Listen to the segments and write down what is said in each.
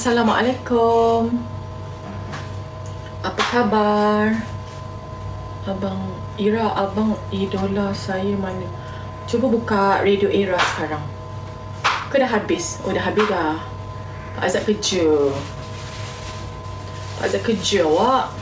Assalamualaikum. Apa khabar? Abang Ira, abang idola saya mana? Cuba buka Radio Era sekarang. Ke dah habis? Oh, dah habis dah. Pak Azad kerja. Pak Azad kerja, awak.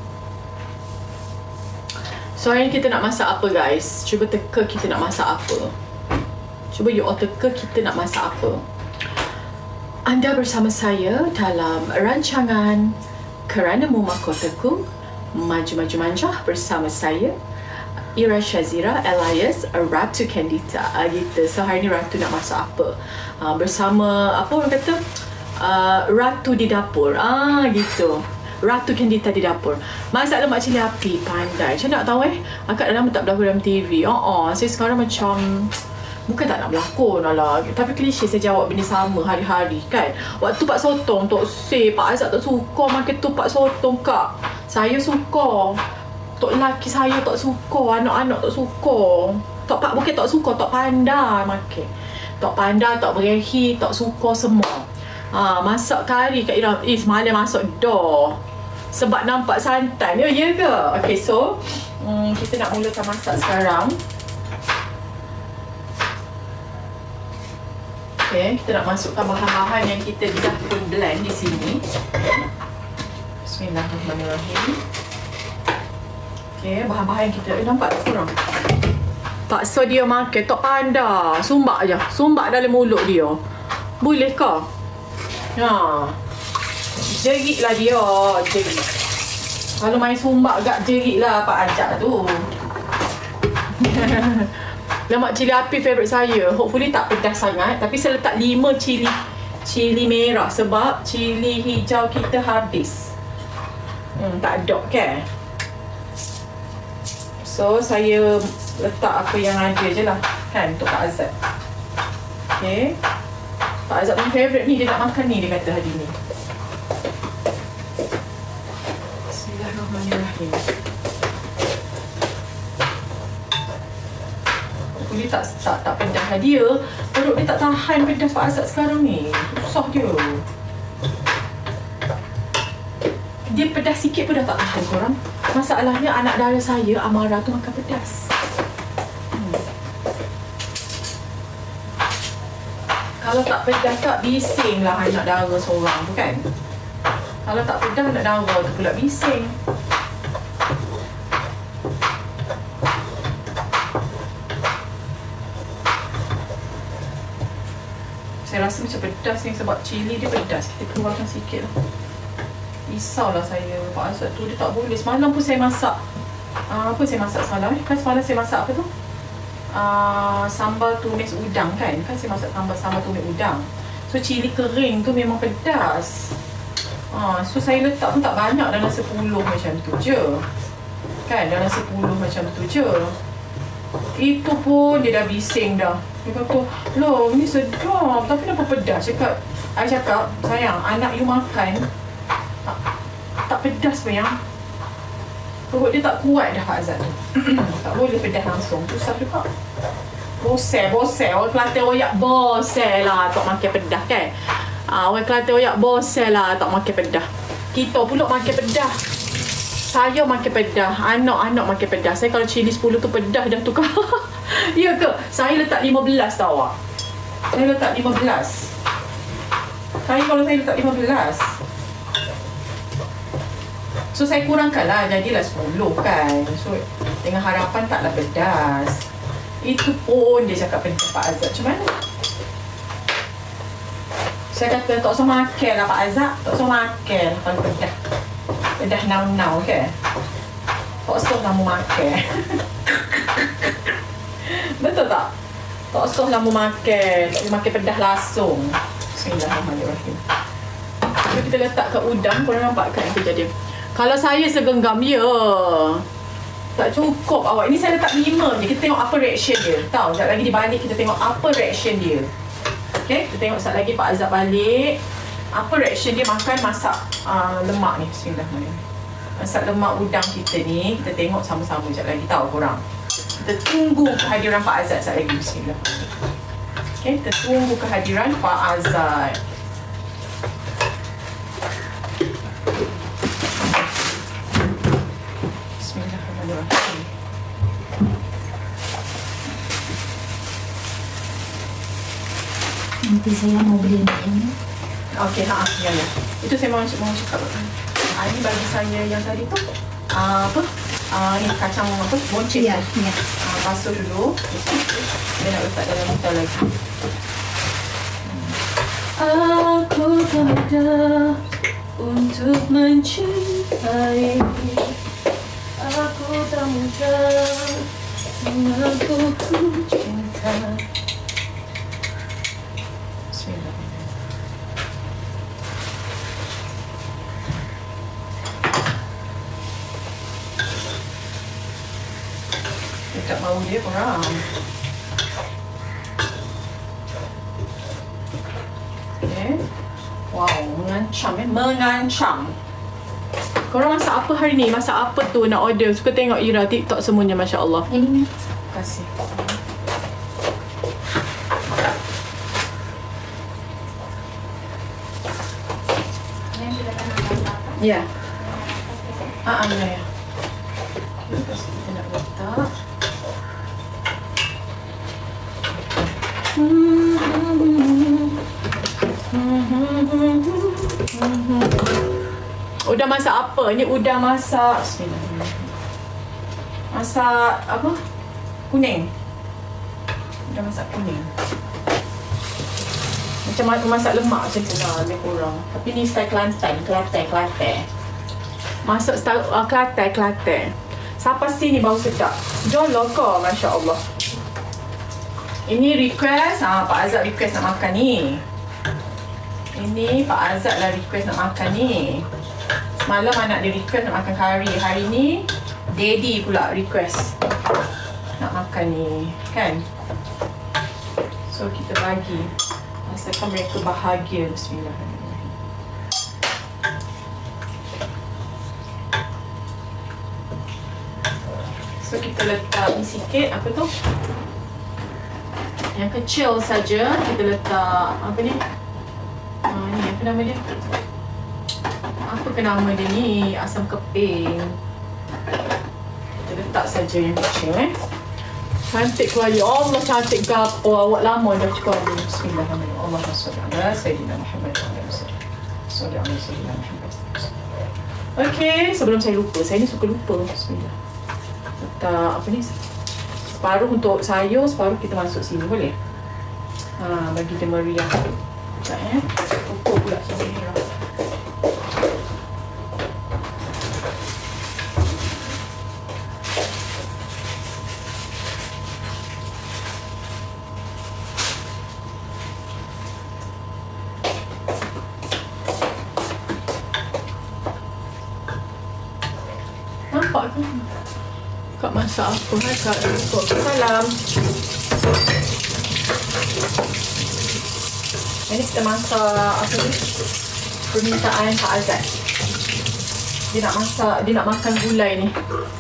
So, hari ni kita nak masak apa, guys? Cuba teka kita nak masak apa. Cuba you all teka kita nak masak apa. Anda bersama saya dalam rancangan Keranamu Mahkotaku, Maju-Maju Manjah bersama saya Ira Shazira alias Ratu Candita gitu. So hari ni Ratu nak masak apa? Bersama apa orang kata? Ratu di dapur. Gitu. Ratu Candita di dapur. Masak lemak cili api, pandai. Macam nak tahu akak dah lama tak berlakon dalam TV. Saya sekarang macam bukan tak nak berlakon lah, tapi klise saya jawab benda sama hari-hari kan. Waktu Pak Sotong, Tok Seh, Pak Azad tak suka makan tu Pak Sotong kak. Saya suka. Tok laki saya tak suka, anak-anak tak suka. Tok Pak bukan tak suka, Tok pandai makan. Tok pandai, Tok berehi, Tok suka semua. Masak kari Kak Ira, semalam masak dah. Sebab nampak santan. Ya ke? Okay, so kita nak mulakan masak sekarang. Okay, kita nak masukkan bahan-bahan yang kita dah pun blend di sini. Bismillahirrahmanirrahim. Okay, bahan-bahan kita nampak tak kurang? Paksa dia makan, tak pandai. Sumbak je. Sumbak dalam mulut dia. Boleh ke? Jerit lah dia. Jerit. Kalau main sumbak gak jerit lah Pak Ajak tu. Lemak cili api favourite saya. Hopefully tak pedas sangat. Tapi saya letak 5 cili merah. Sebab cili hijau kita habis. Tak ada kan? So saya letak apa yang ada je lah. Kan untuk Pak Azad. Okay. Pak Azad pun favourite ni. Dia nak makan ni dia kata hari ni. Bismillahirrahmanirrahim. Dia tak pedas lah dia. Perut dia tak tahan pedas Pak Azad sekarang ni. Susah dia. Dia pedas sikit pun dah tak tahan korang. Masalahnya anak dara saya, Amara tu makan pedas. Kalau tak pedas tak bising lah anak dara seorang tu kan. Kalau tak pedas anak dara tu pula bising. Saya rasa macam pedas ni sebab cili dia pedas. Kita keluarkan sikit lah. Risaulah saya. Pak Azad tu dia tak boleh. Semalam pun saya masak. Apa saya masak semalam? Kan semalam saya masak apa tu? Sambal tumis udang kan? Kan saya masak sambal tumis udang. So cili kering tu memang pedas. So saya letak pun tak banyak, dalam 10 macam tu je. Kan? Dalam 10 macam tu je. Itu pun dia dah bising dah. Dia kata, loh ni sedap tapi kenapa pedas? I cakap, sayang, anak you makan tak pedas pun yang. Perut dia tak kuat dah Pak Azad tu. Tak boleh pedas langsung. Susah juga. Bosel. Orang Kelantan royak bosel lah tak makan pedas kan. Orang Kelantan royak bosel lah tak makan pedas. Kita pula makan pedas. Saya makan pedas, anak-anak makan pedas. Saya kalau cili 10 tu pedas dah tukar. Ya ke? Saya letak 15 tau awak. Saya letak 15. Kalau saya letak 15. So saya kurangkan lah, jadilah 10 kan. So dengan harapan taklah pedas. Itu pun dia cakap pedas Pak Azad. Macam mana? Saya kata tak usah makan lah Pak Azad. Tak usah makan kalau pedas. Pedas now ke? Tak usah lah mu makan. Betul tak? Tak usah lah mu makan. Tak boleh makan pedas langsung. Bismillahirrahmanirrahim. So kita letak kat udang. Korang nampak kan kejadian? Kalau saya segenggam, ya. Tak cukup awak. Ini saya letak 5 je. Kita tengok apa reaction dia. Tahu, sekejap lagi di balik kita tengok apa reaction dia. Okay, kita tengok sekejap lagi Pak Azad balik. Apa reaction dia makan masak lemak ni. Bismillahirrahmanirrahim. Masak lemak udang kita ni. Kita tengok sama-sama sekejap lagi. Tahu korang. Kita tunggu kehadiran Pak Azad sekejap lagi. Bismillahirrahmanirrahim. Okay, kita tunggu kehadiran Pak Azad. nanti saya mau beli ini. Okey, ya. Itu saya mau cakap. Ini bagi saya yang tadi tu ni kacang bonceng. Ya. Basuh dulu. Dia nak letak dalam botol lagi. Aku tak mudah untuk mencintai. Aku tak mudah mengaku cinta. Bismillah. Tak bau dia korang. Okay. Wow, mengancam. Korang masak apa hari ni? Masak apa tu nak order? Suka tengok Ira TikTok semuanya, Masya Allah. Ini. Terima kasih. Ya. Ya. Kita nak letak. Udah masak apa? Ni udah masak. Masak apa? Kuning. Udah masak kuning. Macam masak lemak macam tu lah, lebih kurang. Tapi ni style Kelantan. Masak style Kelantan. Sampai sini bau sedap. Jolok kau, Masya Allah. Ini request, Pak Azad request nak makan ni. Ini Pak Azad lah request nak makan ni. Semalam anak dia request nak makan kari. Hari ni, Daddy pula request nak makan ni. Kan? So, kita bagi. Asalkan mereka bahagia. Bismillahirrahmanirrahim. So, kita letak ni sikit. Apa tu? Yang kecil saja. Kita letak apa ni? Ni apa nama dia? Apa ke nama dia ni? Asam keping. Kita letak saja yang kecil Cantik keluar. Ya Allah, cantik gapo. Awak lama dah cakap ni. Bismillahirrahmanirrahim. Allahumma salli ala Sayyidina Muhammad wa ala Salli ala Sayyidina Muhammad. Okey, sebelum saya lupa. Saya ni suka lupa. Bismillah. Letak apa ni? Separuh untuk sayur, separuh kita masuk sini, boleh? Bagi dia meriah. Sekejap ukur pula sini. Nampak ke? Kak masak apa? Kak ikut salam. Ini kita masak apa ni? Permintaan Kak Azad. Dia nak masak, dia nak makan gulai ni.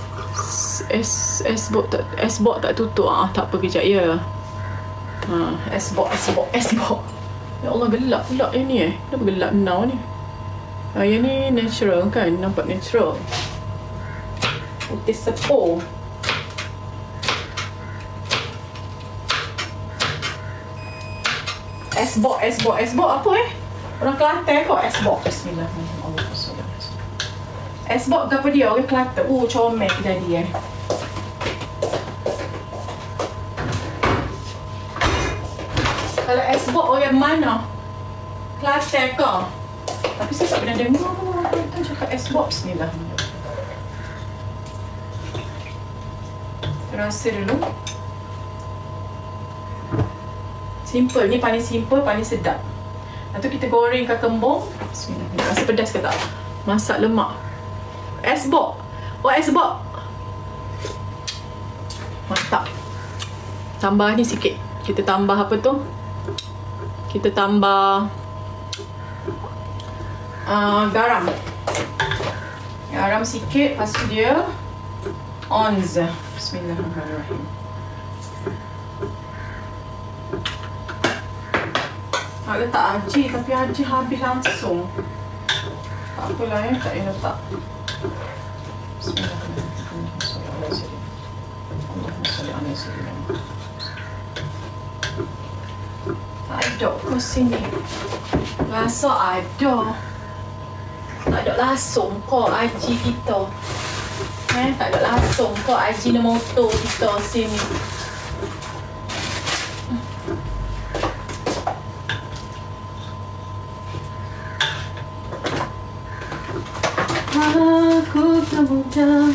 S-box tak tutup. Tak apa, kejap ya. S-box. Ya Allah, gelap pula yang ni Kenapa gelap now ni? Yang ni natural kan? Nampak natural. Putih sepul. S-box apa Orang Kelantan kau S-box. Bismillahirrahmanirrahim. S-box ke apa dia? Orang Kelantan. Comel jadi Kalau S-box orang mana? Kelantan kau. Tapi saya tak pernah dengar orang Kelantan cakap S-box. Bismillahirrahmanirrahim. Rasa dulu. Simple ni, paling simple, paling sedap. Lepas tu kita goreng ke kembung. Bismillah. Rasa pedas ke tak? Masak lemak. S-box. S-box. Mantap. Tambah ni sikit. Kita tambah apa tu? Kita tambah garam. Garam sikit. Lepas tu dia Onze. Bismillahirrahmanirrahim. Nak letak haji, tapi haji habis langsung. Tak apalah tak payah letak. Bismillahirrahmanirrahim. Allahumma salli ala sayyidina. Ada ke sini. Rasa ada. Tak ada langsung kau Haji kita. Tak ada langsung kau Haji Nomoto kita sini. Aku tak mudah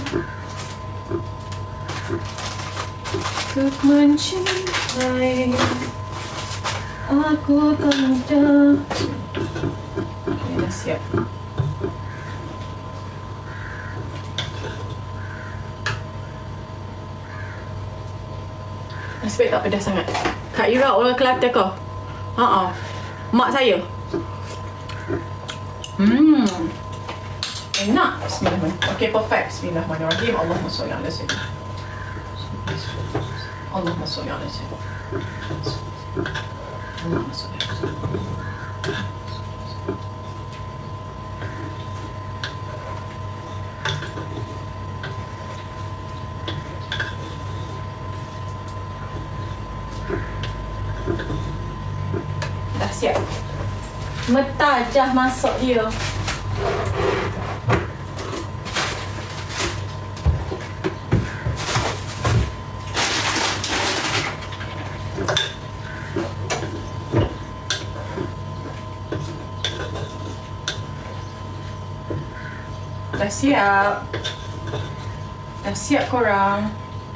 untuk mencintai. Aku tak mudah. Okay, dah siap. Nasib baik tak pedas sangat. Kak Ira orang Kelantan ke? Mak saya. Enak. Bismillahirrahmanirrahim. Okay, perfect. Bismillahirrahmanirrahim. Allahumma sholli ala sayyidina. Allahumma sholli ala sayyidina. Allahumma sholli ala sayyidina. Dah siap. Metajah masak dia. Dah siap. Dah siap korang.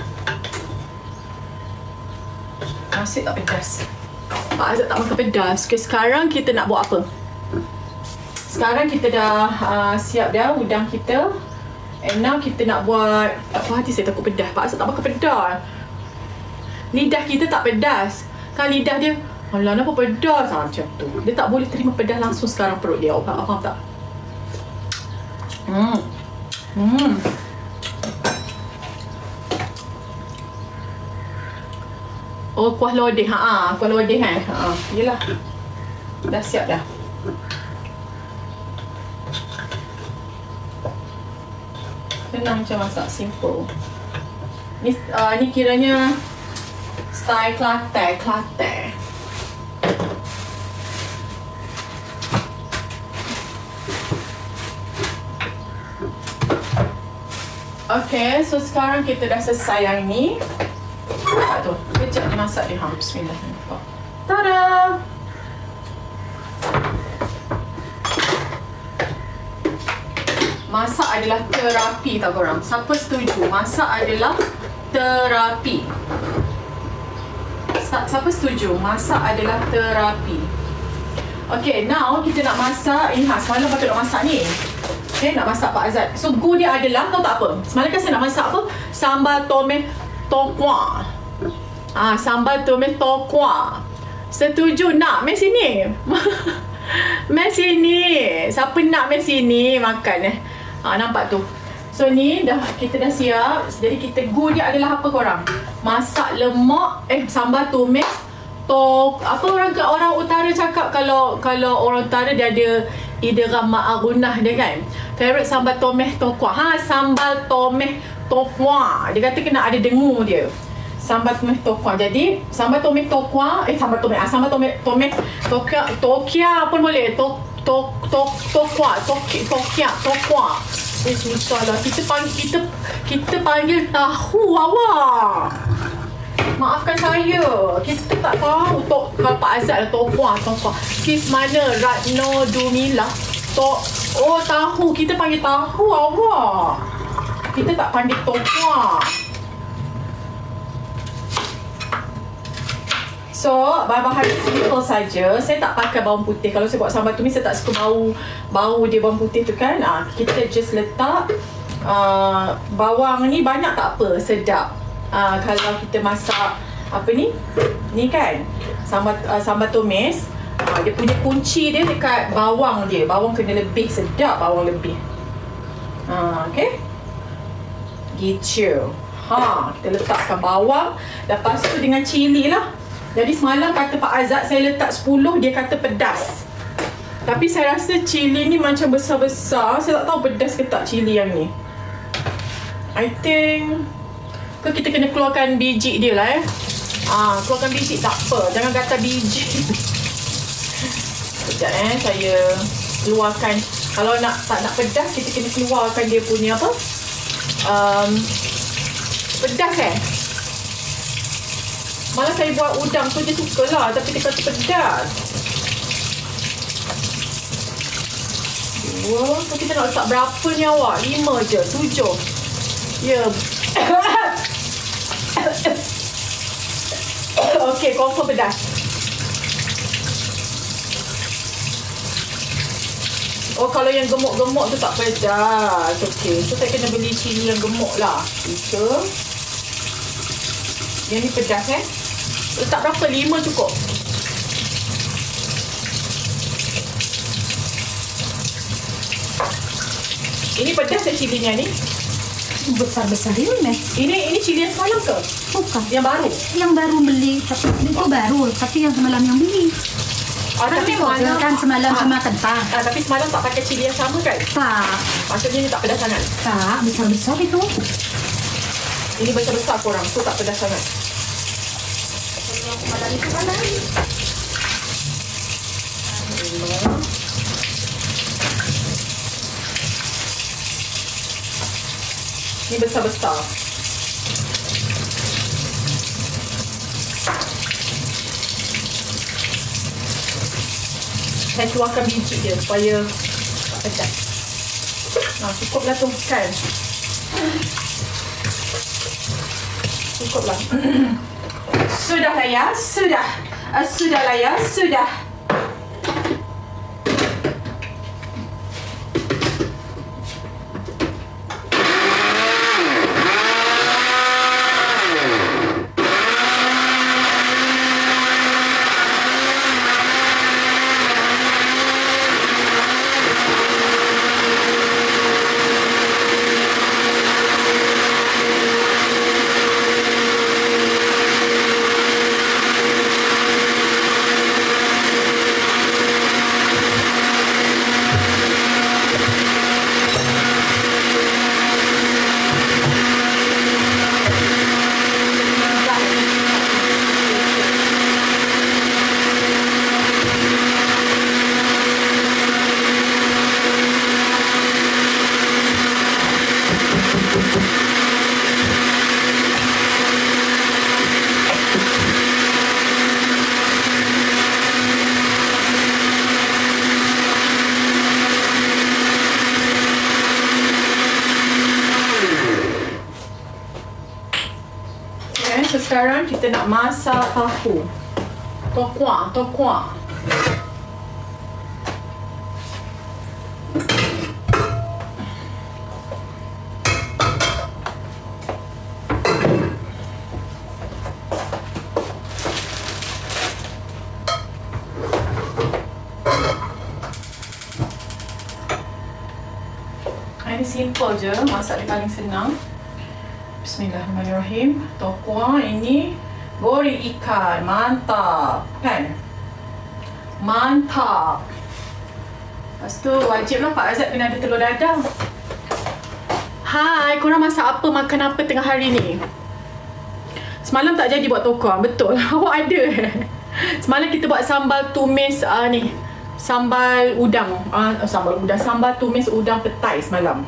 Nasi tak pedas. Pak Azad tak makan pedas. Okay, sekarang kita nak buat apa? Sekarang kita dah siap dah udang kita. And now kita nak buat apa hati saya takut pedas. Pak Azad tak makan pedas. Lidah kita tak pedas. Kan lidah dia, alah kenapa pedas? Macam tu. Dia tak boleh terima pedas langsung sekarang perut dia. Faham tak? Oh, kuah lodeh. Kuah lodeh kan? Yelah. Dah siap dah. Senang macam masak, simple. Ni kiranya style Kelantan. Okay, so sekarang kita dah selesai yang ni. Tu, kejap dia masak dia. Bismillahirrahmanirrahim. Tada! Masak adalah terapi tau korang. Siapa setuju? Masak adalah terapi. Siapa setuju? Masak adalah terapi. Okay, now kita nak masak. Semalam patut nak masak ni. Okay, nak masak Pak Azad. So, goal dia adalah, tahu tak apa? Semalam kan saya nak masak apa? Sambal tomat. Sambal tomat. Setuju nak? Mai sini. Mai sini. Siapa nak mai sini makan nampak tu. So ni kita dah siap. Jadi kita goal dia adalah apa korang? Masak lemak sambal tomat. Apa orang utara cakap, kalau orang utara dia ada idgham ma'arunah dia kan. Favorite sambal tomat kuah. Sambal tomat. Dia kata kena ada dengur dia. Sambal tomat kuah. Jadi sambal tomat kuah, sambal tomat tokia pun boleh. Tokia. Susah lah. Kita panggil tahu awak. Maafkan saya. Kita tak tahu kalau Pak Azad lah tokuah. Sis mana? Ratno Dumila. Tahu. Kita panggil tahu awak. Kita tak panggil tokuah. So, bahan-bahan simple saja. Saya tak pakai bawang putih. Kalau saya buat sambal tumis, saya tak suka bau dia bawang putih tu kan. Kita just letak bawang ni banyak tak apa, sedap. Kalau kita masak apa ni kan, sambal tumis, dia punya kunci dia dekat bawang dia. Bawang kena lebih, sedap bawang lebih. Okay. Gitu. Kita letakkan bawang. Lepas tu dengan cili lah. Jadi semalam kata Pak Azad saya letak 10, dia kata pedas. Tapi saya rasa cili ni macam besar-besar. Saya tak tahu pedas ke tak cili yang ni. I think kita kena keluarkan biji dia lah Keluarkan biji tak apa. Jangan gatal biji. Sekejap saya keluarkan. Kalau tak nak pedas, kita kena keluarkan dia punya apa? Pedas Malah saya buat udang tu dia sukalah, tapi dia kata pedas. So kita nak letak berapa ni awak? 5 je, 7. Ya. Okey, confirm pedas. Oh, kalau yang gemuk-gemuk tu tak pedas. Okey, so saya kena beli cili yang gemuk lah. 3. Yang ni pedas Letak berapa? 5 cukup. Ini pedas cilinya ni? Besar-besar ini, Ini cili yang semalam ke? Bukan. Yang baru? Yang baru beli, tapi itu baru. Tapi yang semalam yang beli. Tapi semalam kan semalam sama kentang. Tapi semalam tak pakai cili yang sama kan? Tak. Maksudnya ni tak pedas sangat? Tak, besar-besar itu. Ini besar-besar korang, so tak pedas sangat. Malam itu kan lagi. Ni besar-besar. Saya keluarkan biji dia supaya tak pedas. Cukuplah tu kan. Cukuplah. Sudahlah ya, sudah. Sudahlah ya, sudah. Sekarang kita nak masak tahu. Tokuang. Ini simple je, masak dia paling senang. Bismillahirrahmanirrahim. Tokuang ini goreng ikan. Mantap. Kan? Mantap. Lepas tu wajiblah Pak Azad kena ada telur dadah. Hai, korang masak apa? Makan apa tengah hari ni? Semalam tak jadi buat tokuang. Betul. Awak ada. Semalam kita buat sambal tumis ni. Sambal udang. Sambal tumis udang petai semalam.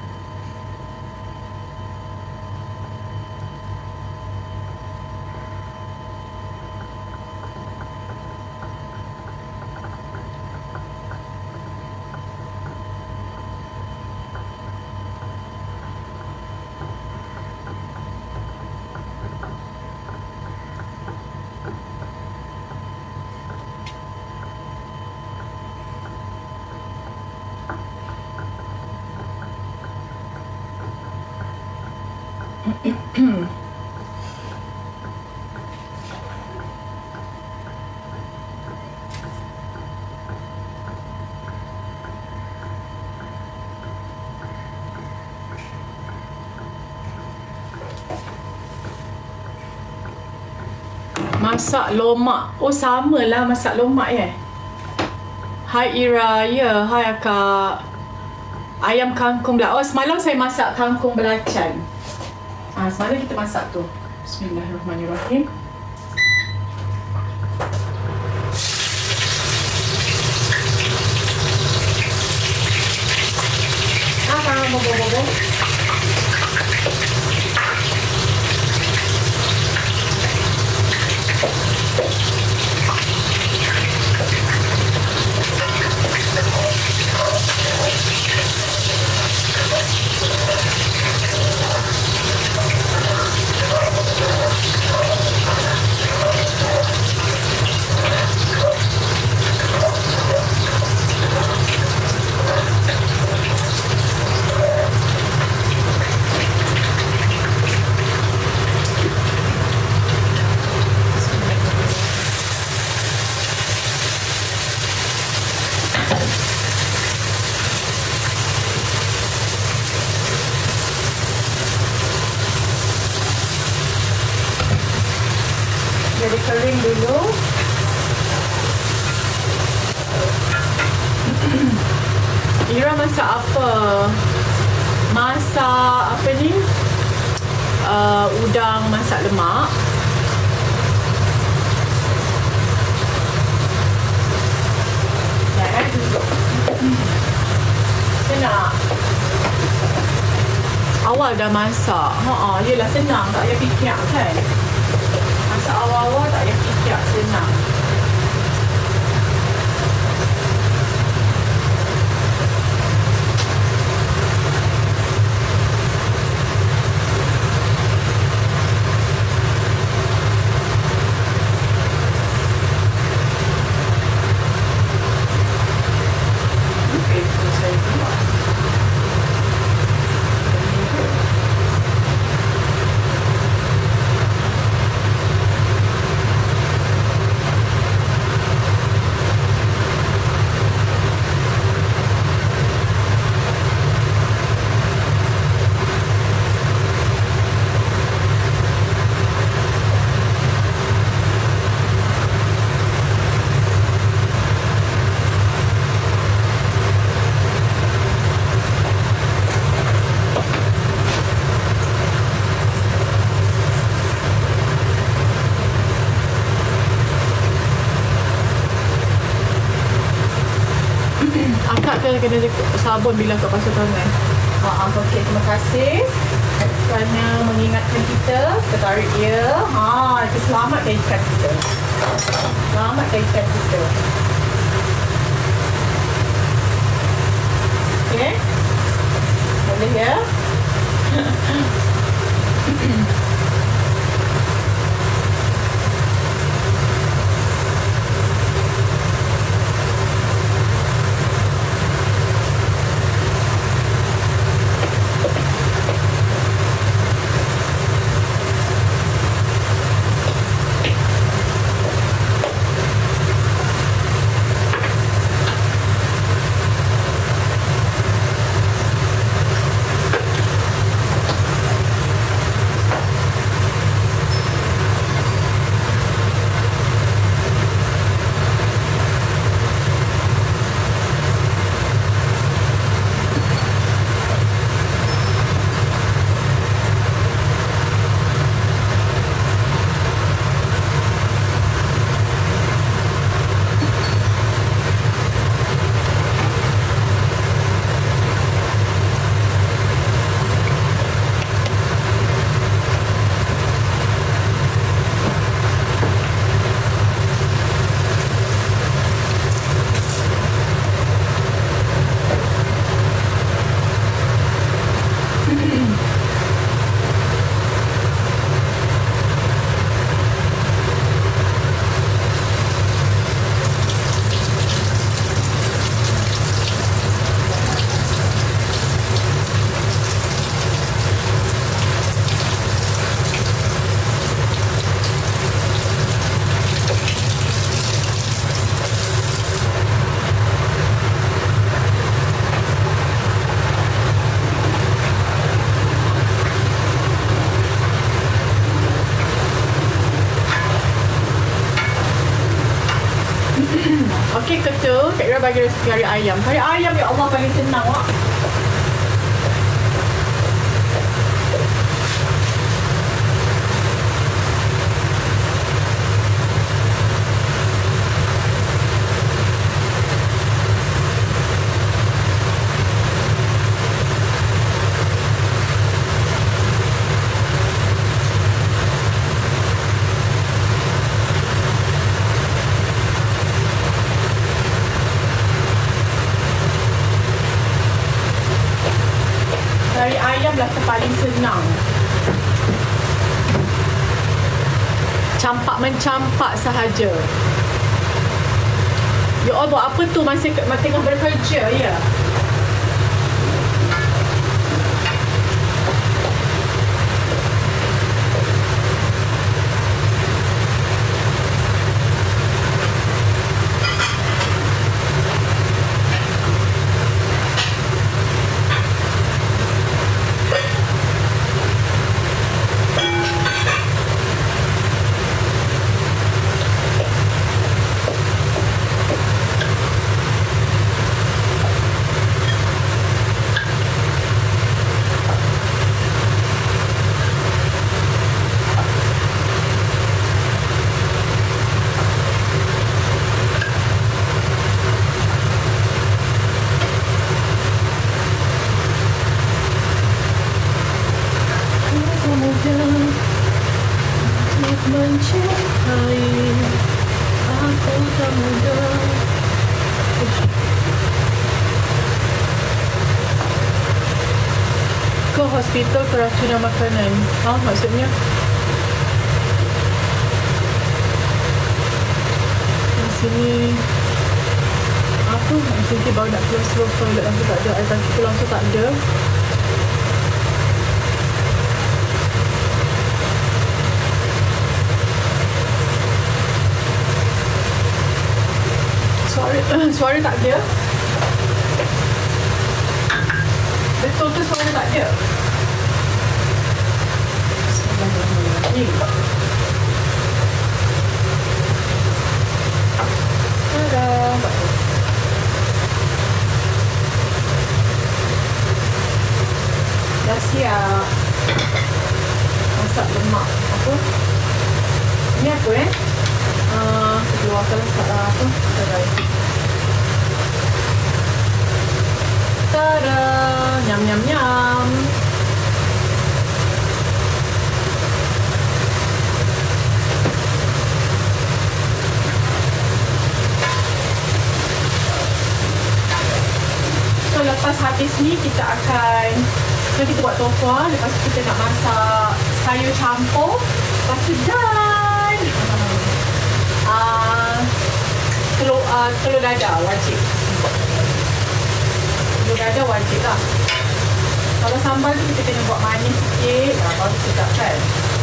Masak lomak. Oh, samalah masak lomak ya. Hai Ira. Ya, hai Akak. Ayam kangkung belakang. Oh, semalam saya masak kangkung belacan. Semalam kita masak tu. Bismillahirrahmanirrahim. bobo. Jadi kering dulu. Ira masak apa? Masak apa ni? Udang masak lemak. Nak duduk. Senang. Awal dah masak. Yelah senang, tak payah fikir kan. Masak awal-awal tak payah fikir, senang. Akak kena sabun bila kat basuh tangan. Okey, terima kasih kerana mengingatkan kita. Kita tarik dia. Itu selamatkan ikan kita. Selamatkan ikan kita. Okey. Boleh ya? Okey ke tu, Kak Ira bagi resipi kari ayam. Kari ayam ya Allah paling senang wak. Cari ayam lah paling senang. Campak mencampak sahaja. Ya Allah, buat apa tu masih tengah bekerja ya? Mencintai aku tak mudah. Ke hospital keracunan makanan. Maksudnya di sini apa? Nanti baru nak keluar slow toilet langsung tak ada. Air tangki tu langsung tak ada. Suara tak ada. Betul ke suara tak ada? Ni. Tada. Dah siap. Masak lemak. Apa? Ni apa keluarkan apa? Tada, nyam nyam nyam. So lepas habis ni kita akan kita buat tofu. Lepas tu kita nak masak sayur campur. Lepas tu dan telur dadah wajib. Telur dadah wajib lah. Kalau sambal tu kita kena buat manis sikit, baru sedap kan.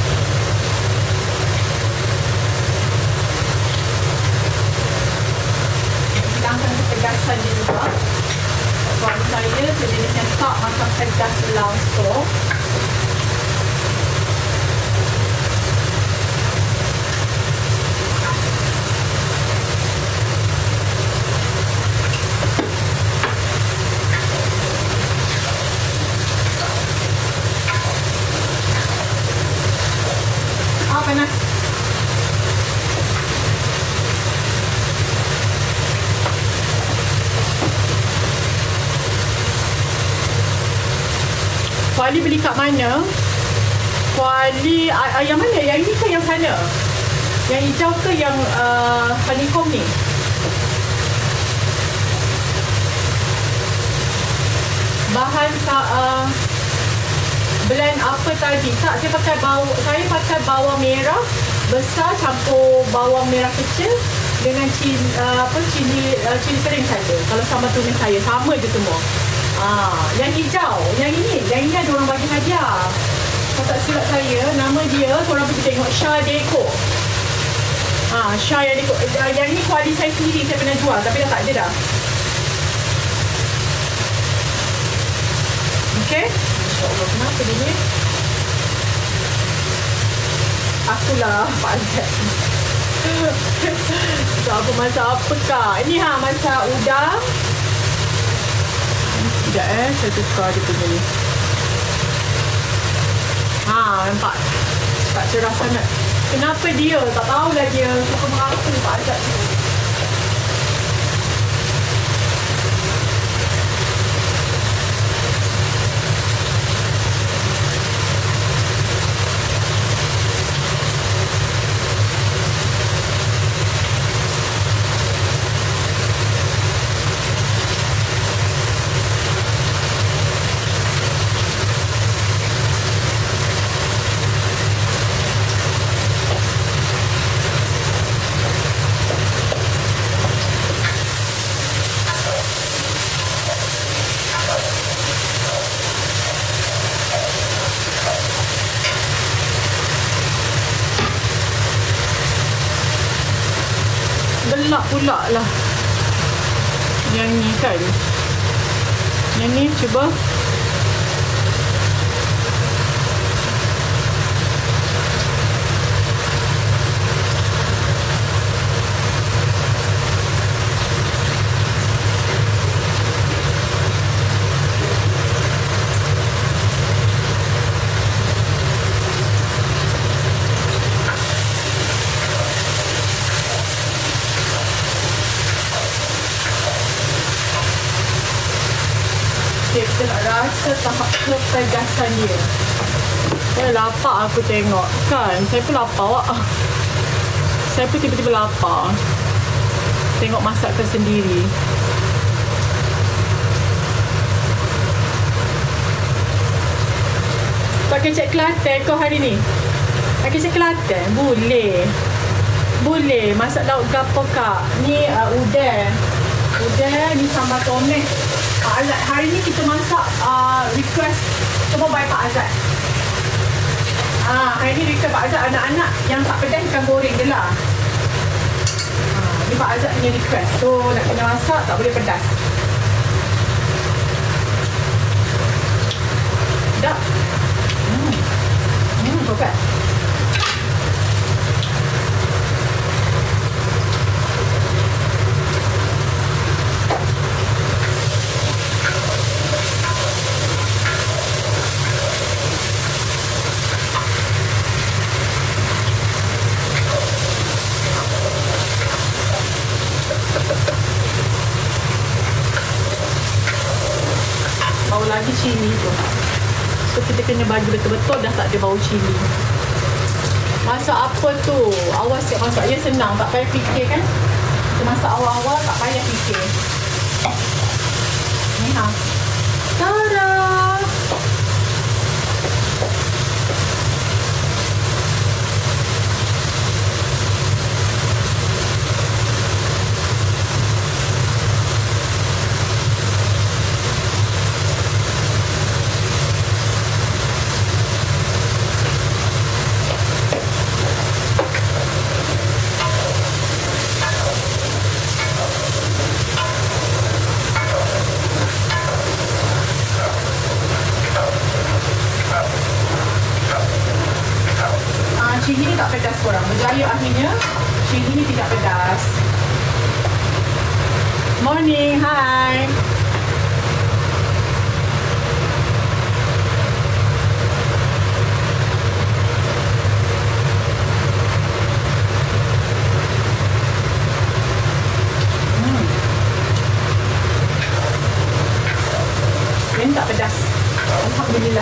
Hilangkan kepedasan dia juga. Suami saya sejenis yang tak makan pedas langsung. Panas. Kuali beli kat mana? Kuali yang mana? Yang ni ke yang sana? Yang hijau ke yang honeycomb ni? Bahan blend apa tadi? Tak, saya pakai bawang merah besar campur bawang merah kecil dengan cili kering saja. Kalau sambal tumis saya sama je semua. Yang hijau, yang ini ada orang bagi hadiah. Kalau tak silap saya, nama dia korang pergi tengok Shah Deco. Shah Deco. Yang ni kuali saya sendiri, saya pernah jual tapi dah tak ada dah. Okay. InsyaAllah, kenapa dia ni? Akulah Pak Azad. So, apa masak apa kak? Ini masak udang. Sekejap saya tukar dia punya ni. Nampak? Tak cerah sangat. Kenapa dia? Tak tahulah dia suka mengaku Pak Azad tu. pula lah. Yang ni kan. Yang ni cuba. Kita nak rasa tahap kepedasan dia. Lapar aku tengok kan. Saya pun lapar. Saya pun tiba-tiba lapar tengok masakan sendiri. Pakai kecap Kelantan kau hari ni? Pakai kecap Kelantan? Boleh masak lauk gapo kak? Ni udang ni sambal tomat. Pak Azad, hari ni kita masak request semua by Pak Azad. Hari ni request Pak Azad anak-anak yang tak pedas ikan goreng je lah. Ni Pak Azad punya request. So nak kena masak tak boleh pedas. Sedap. Perfect. Bau lagi cili tu. So kita kena bagi betul-betul dah tak ada bau cili. Masak apa tu? Awas siap masak. Ya senang, tak payah fikir kan. Kita masak awal-awal tak payah fikir. Ni ha. Tada! Cili ni tak pedas korang. Berjaya akhirnya cili ni tidak pedas. Morning, hi. Ini tak pedas. Alhamdulillah.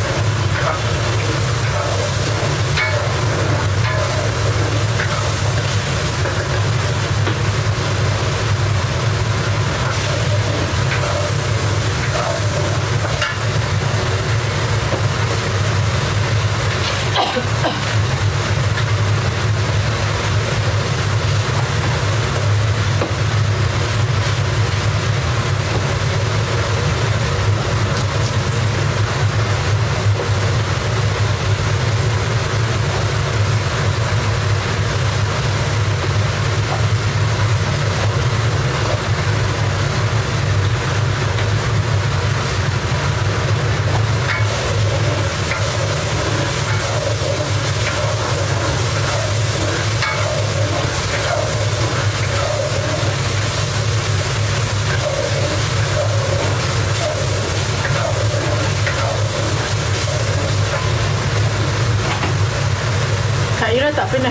Kak Ira tak pernah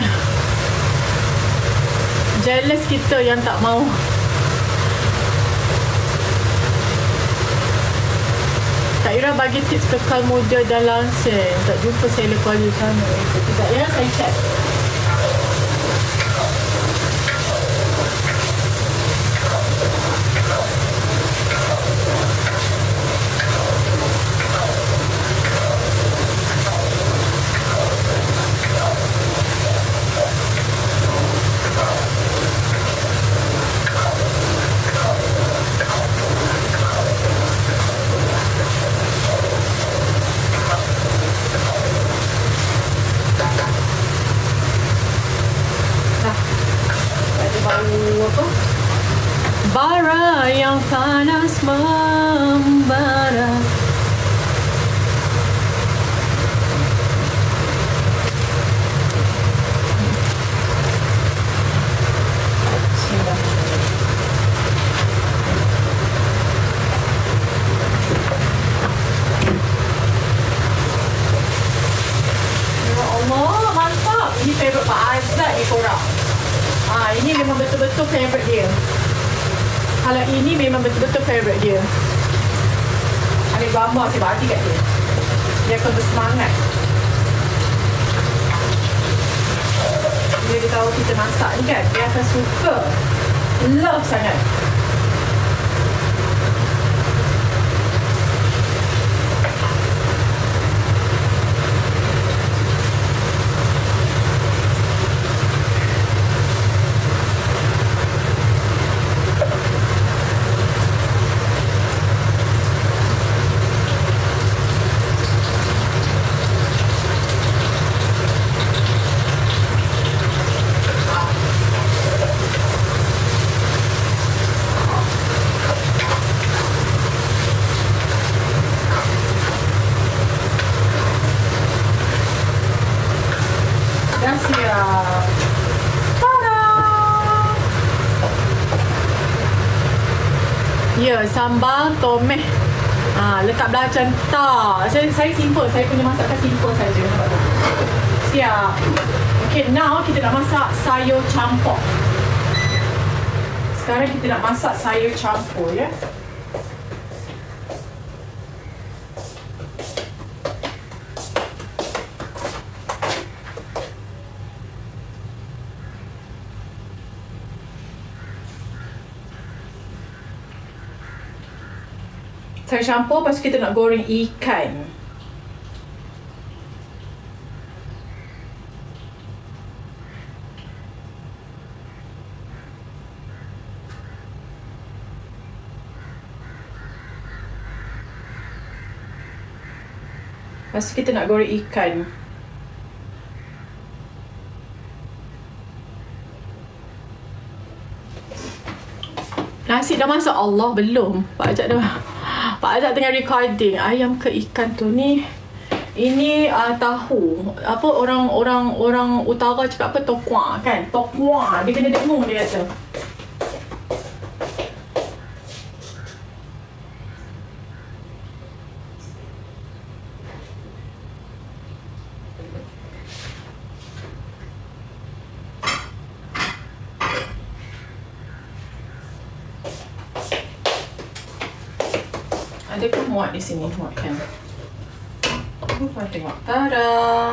jealous kita yang tak mau. Kak Ira bagi tips kekal muda dan langsing. Tak jumpa saya lepas di sana. Sekejap ya, saya check. bagi korang. Ini memang betul-betul favourite dia. Kalau ini memang betul-betul favourite dia. Ada gambar saya bagi kat dia. Dia akan bersemangat. Bila dia tahu kita masak ni kan, dia akan suka. Love sangat. Ya, sambal tomat. Letak belacan tak. Saya simple. Saya punya masakan simple saja. Nampak tak? Siap. Okay, now kita nak masak sayur campur. Sekarang kita nak masak sayur campur, ya. Sayur campur, lepas tu kita nak goreng ikan. Lepas tu kita nak goreng ikan. Nasi dah masak? Allah, belum. Pak Ajak tengah recording. Ayam ke ikan tu ni. Ini tahu. Apa orang utara cakap apa? Tokwa kan? Tokwa. Dia kena dengung dia kata. Ada ke muat di sini? Muatkan. Tengok. Tada!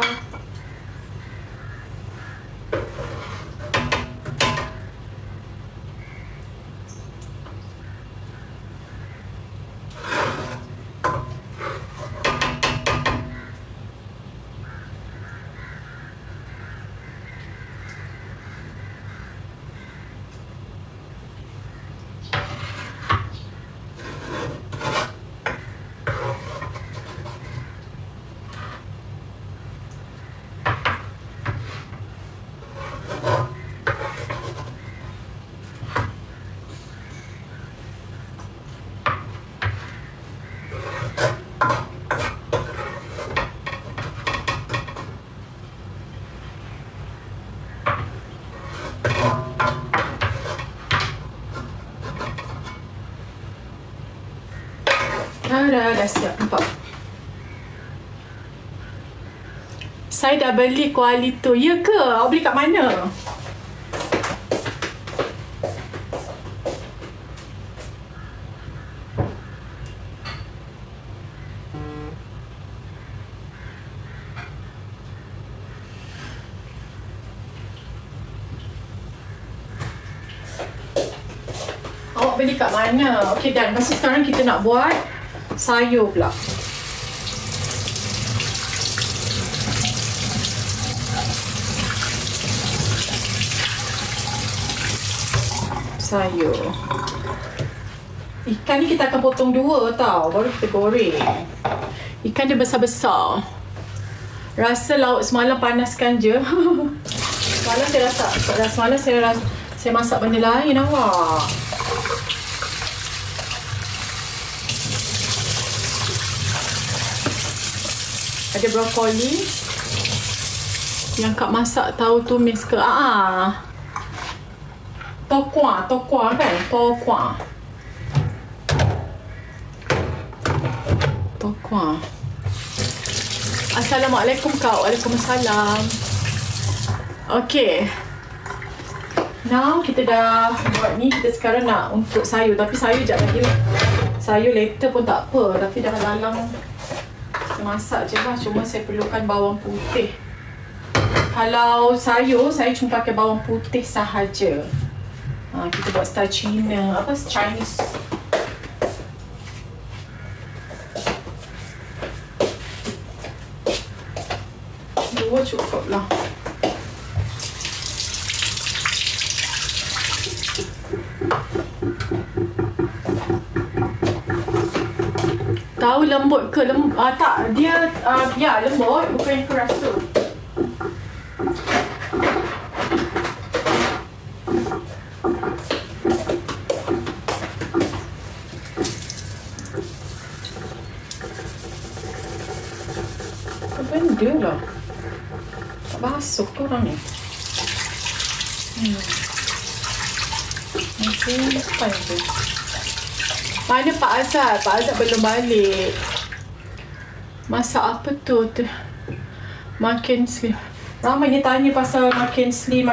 Dah siap, nampak? Saya dah beli kuali tu. Ya ke? Awak beli kat mana? Awak beli kat mana? Okey, dan masa sekarang kita nak buat sayur pula. Sayur. Ikan ni kita akan potong dua tau, baru kita goreng. Ikan dia besar-besar. Rasa lauk semalam panaskan je. Semalam saya rasa, semalam saya masak benda lain awak. Ada brokoli yang Kak masak tahu tumis ke? Tokwa kan? Tokwa. Assalamualaikum Kak. Waalaikumsalam. Okey. Now kita dah buat ni, kita sekarang nak untuk sayur. Tapi sayur sekejap lagi. Sayur later pun tak apa. Tapi dah dalam masak je lah. Cuma saya perlukan bawang putih. Kalau sayur, saya cuma pakai bawang putih sahaja. Kita buat style Cina. Apa? Chinese. Dua cukup lah. Tahu lembut ke? Tak, dia ya lembut, bukan yang keras tu. Apa benda lah? Tak basuh ke orang ni? Nanti apa tu? Mana Pak Azad? Pak Azad belum balik. Masak apa tu? Makin slim. Ramai dia tanya pasal makin slim.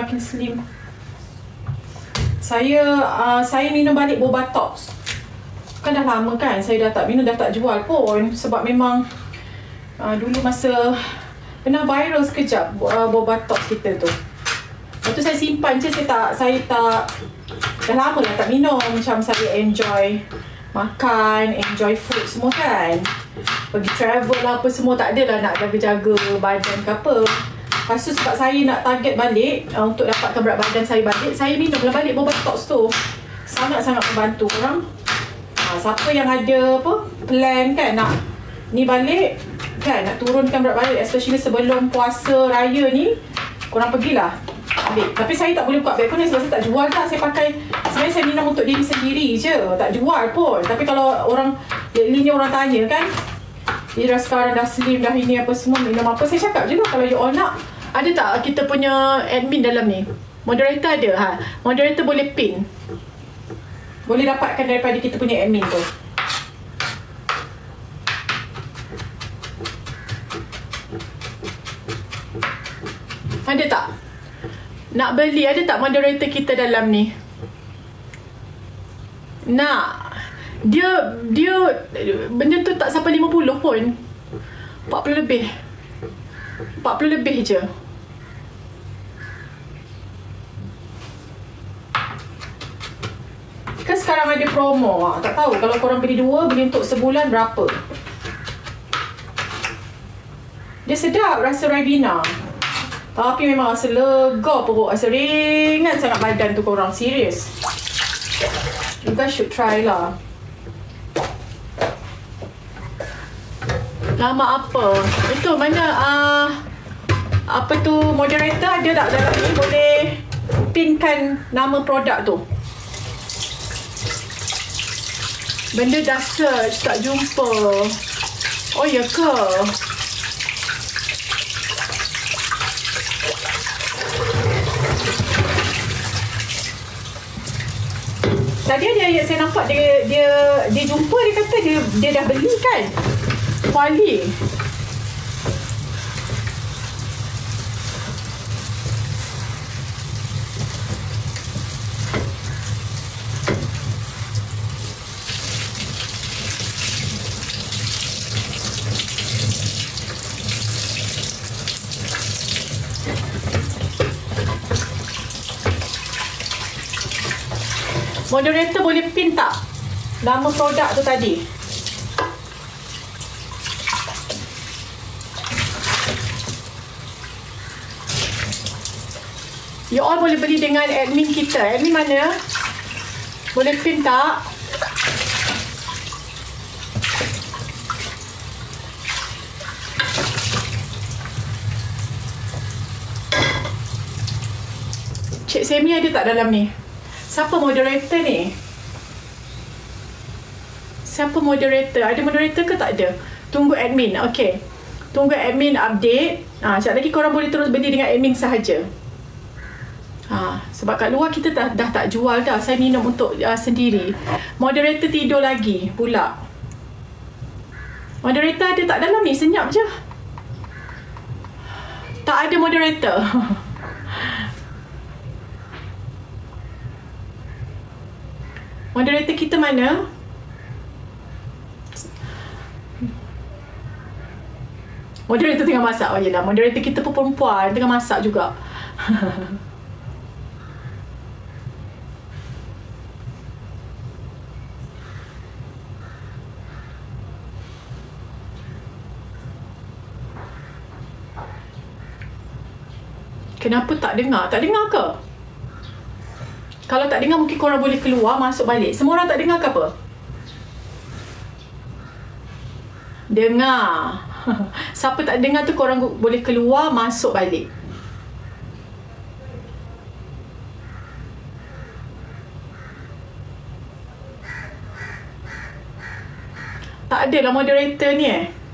Saya minum balik Bobatox. Kan dah lama kan saya dah tak minum, dah tak jual pun. Sebab memang dulu masa pernah viral sekejap Bobatox kita tu. Lepas tu saya simpan je, saya tak dah lama lah tak minum. Macam saya enjoy makan, enjoy food semua kan. Pergi travel lah apa semua, tak adalah nak jaga-jaga badan ke apa. Lepas tu sebab saya nak target balik untuk dapatkan berat badan saya balik, saya minum lah balik Bobatox tu. Sangat-sangat membantu korang. Siapa yang ada apa plan kan nak ni balik kan, nak turunkan berat badan, especially sebelum puasa raya ni, korang pergilah ambil. Tapi saya tak boleh buka beg pun sebab saya tak jual dah. Saya pakai, sebenarnya saya minum untuk diri sendiri je, tak jual pun. Tapi kalau orang lately ni orang tanya kan, Ira sekarang dah slim dah ini apa semua, minum apa, saya cakap je lah kalau you all nak. Ada tak kita punya admin dalam ni? Moderator ada moderator boleh pin, boleh dapatkan daripada kita punya admin tu. Ada tak? Nak beli, ada tak moderator kita dalam ni? Nak. Dia benda tu tak sampai 50 pun. 40 lebih. 40 lebih je. Kan sekarang ada promo. Tak tahu kalau korang beli 2, beli untuk sebulan berapa. Dia sedap rasa Ribena. Tapi memang rasa lega perut, rasa ringan sangat badan tu korang, serius. You guys should try lah. Nama apa? Itu mana apa tu moderator ada tak dalam ni, boleh pinkan nama produk tu. Benda dah search tak jumpa. Oh ya ke? Tadi ada yang saya nampak dia jumpa, dia kata dia dah beli kan. Kuali. Moderator boleh pin tak nama produk tu tadi? You all boleh beli dengan admin kita. Admin mana? Boleh pin tak? Cik Semi ada tak dalam ni? Siapa moderator ni? Siapa moderator? Ada moderator ke tak ada? Tunggu admin. Okay. Tunggu admin update. Sekejap lagi korang boleh terus beli dengan admin sahaja. Sebab kat luar kita dah tak jual dah. Saya minum untuk sendiri. Moderator tidur lagi pula. Moderator ada tak dalam ni? Senyap je. Tak ada moderator. Moderator kita mana? Moderator tengah masak. Oh yelah, moderator kita pun perempuan, tengah masak juga. Kenapa tak dengar? Tak dengar ke? Kalau tak dengar mungkin korang boleh keluar, masuk balik. Semua orang tak dengar ke apa? Dengar. Siapa tak dengar tu korang boleh keluar, masuk balik. Tak adalah moderator ni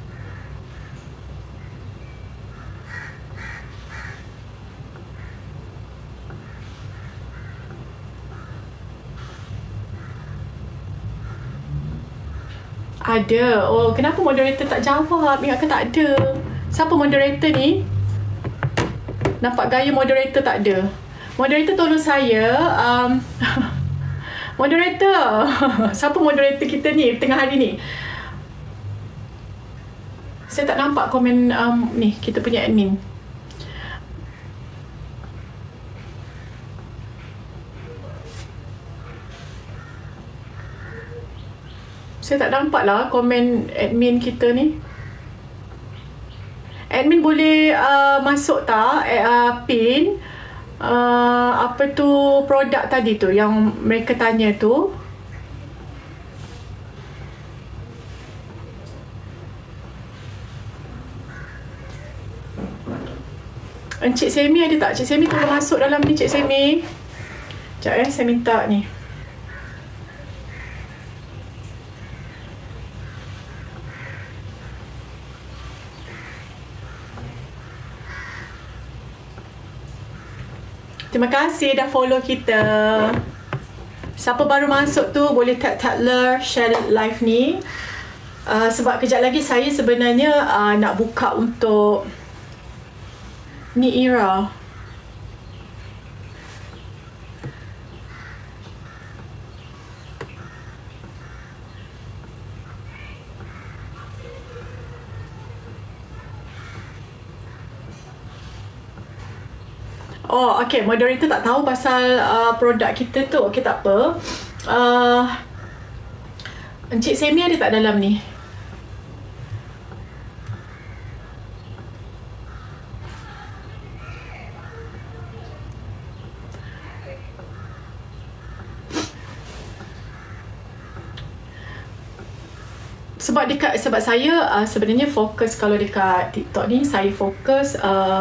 Ada. Oh, kenapa moderator tak jawab? Ingatkan tak ada. Siapa moderator ni? Nampak gaya moderator tak ada. Moderator tolong saya. Moderator. Siapa moderator kita ni tengah hari ni? Saya tak nampak komen ni kita punya admin. Saya tak nampak lah komen admin kita ni. Admin boleh masuk tak pin apa tu produk tadi tu yang mereka tanya tu. Encik Semi ada tak? Cik Semi tolong masuk dalam ni, Cik Semi. Sekejap saya minta ni. Terima kasih dah follow kita. Siapa baru masuk tu boleh tap share live ni. Sebab kejap lagi saya sebenarnya nak buka untuk Ni Era. Oh, okay. Moderator tak tahu pasal produk kita tu. Okay, tak apa. Encik Semi ada tak dalam ni? Sebab saya sebenarnya fokus kalau dekat TikTok ni, saya fokus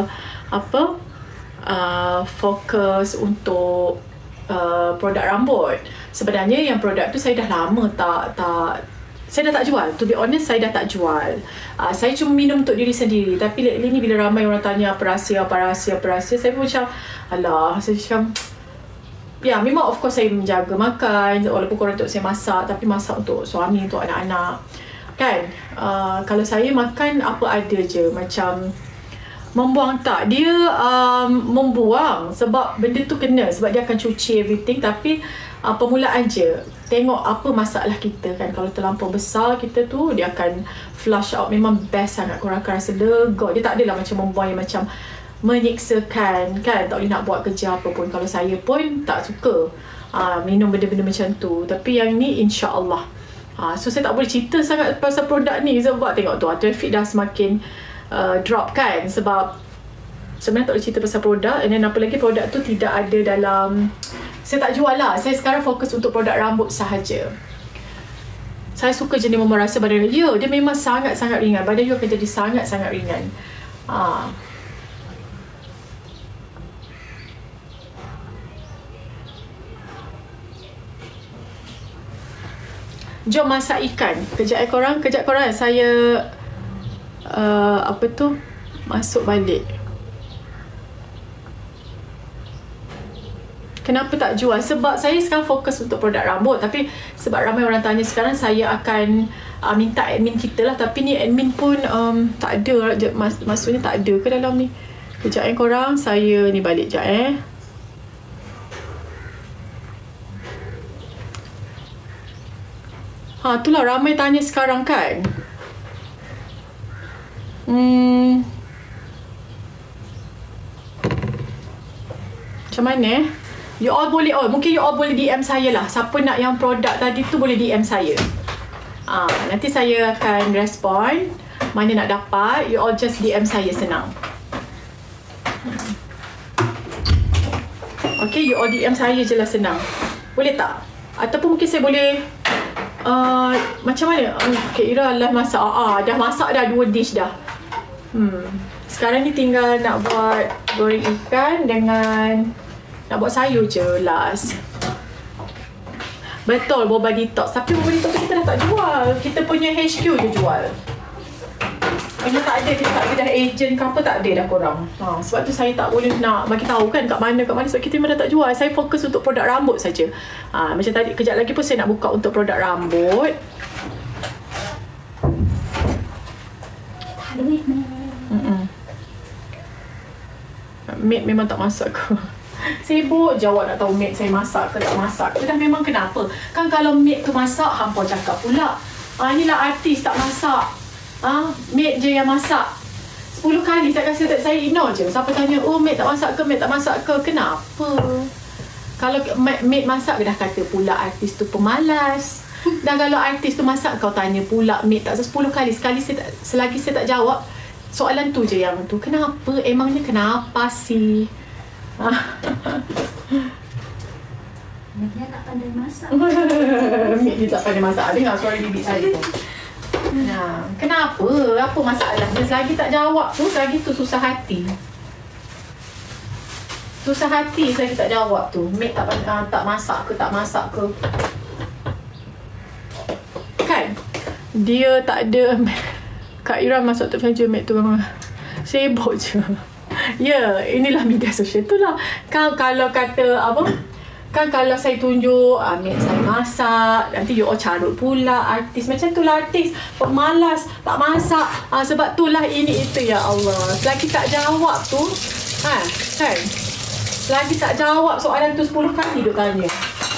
fokus untuk produk rambut. Sebenarnya yang produk tu saya dah lama saya dah tak jual. To be honest, saya dah tak jual. Saya cuma minum untuk diri sendiri. Tapi lately ni bila ramai orang tanya apa rahsia, saya pun macam alah, saya macam ya, memang of course saya menjaga makan. Walaupun korang tengok saya masak, tapi masak untuk suami, untuk anak-anak kan. Kalau saya makan apa ada je. Macam membuang tak, dia membuang sebab benda tu kena, sebab dia akan cuci everything. Tapi permulaan je, tengok apa masalah kita kan. Kalau terlampau besar kita tu, dia akan flush out. Memang best sangat, korang akan rasa lega. Dia tak adalah macam membuang yang macam menyiksakan kan. Tak boleh nak buat kerja apa pun. Kalau saya pun tak suka minum benda-benda macam tu. Tapi yang ni insya-Allah. So saya tak boleh cerita sangat pasal produk ni sebab tengok tu traffic dah semakin drop kan. Sebab sebenarnya tak boleh cerita pasal produk. And then apa lagi, produk tu tidak ada dalam, saya tak jual lah. Saya sekarang fokus untuk produk rambut sahaja. Saya suka jenis merasa badan dia memang sangat-sangat ringan. Badan you akan jadi sangat-sangat ringan. Jom masak ikan. Kejap korang. Saya masuk balik. Kenapa tak jual? Sebab saya sekarang fokus untuk produk rambut. Tapi sebab ramai orang tanya sekarang, saya akan minta admin kita lah. Tapi ni admin pun tak ada. Maksudnya tak ada ke dalam ni? Kejap korang. Saya ni balik sekejap Itulah ramai tanya sekarang kan. Macam mana? You all boleh, mungkin you all boleh DM saya lah. Siapa nak yang produk tadi tu boleh DM saya. Nanti saya akan respon. Mana nak dapat, you all just DM saya, senang. Okay, you all DM saya je lah, senang. Boleh tak? Ataupun mungkin saya boleh macam mana? Okay, Ira lah masak. Dah masak dah 2 dish dah. Sekarang ni tinggal nak buat goreng ikan dengan nak buat sayur je last. Betul, boba detox. Tapi boba detox kita dah tak jual. Kita punya HQ je jual. Ini tak ada, kita tak ada dah agent ke apa, tak ada dah korang. Sebab tu saya tak boleh nak bagi tahu kan kat mana. Sebab kita memang dah tak jual. Saya fokus untuk produk rambut saja. Macam tadi, kejap lagi pun saya nak buka untuk produk rambut. Maid memang tak masak ke? Sibuk jawab nak tahu maid saya masak ke tak masak ke. Dah memang kenapa? Kan kalau maid tu masak, hampa cakap pula. Inilah artis tak masak. Maid je yang masak. 10 kali tak kasi saya ignore je. Siapa tanya, maid tak masak ke, maid tak masak ke? Kenapa? Kalau maid masak, dah kata pula artis tu pemalas. Dan kalau artis tu masak, kau tanya pula maid tak. 10 kali. Selagi saya tak jawab, soalan tu je yang tu. Kenapa? Emangnya kenapa sih? Maid dia tak pandai masak. Maid dia tak pandai masak. Dengar suara bibik saya tu. Kenapa? Apa masalahnya? Selagi tak jawab tu, selagi tu susah hati. Susah hati selagi tak jawab tu. Maid tak masak ke, tak masak ke. Kan? Dia tak ada. Kak Ira masuk tu meja maid tu memang sibuk je. Ya, inilah media sosial tu lah. Kan kalau kata apa? Kan kalau saya tunjuk maid saya masak, nanti you all carut pula artis. Macam tu lah artis, pemalas, tak masak. Sebab tu lah ini itu, ya Allah. Selagi tak jawab tu, kan? Selagi tak jawab soalan tu 10 kali duk tanya.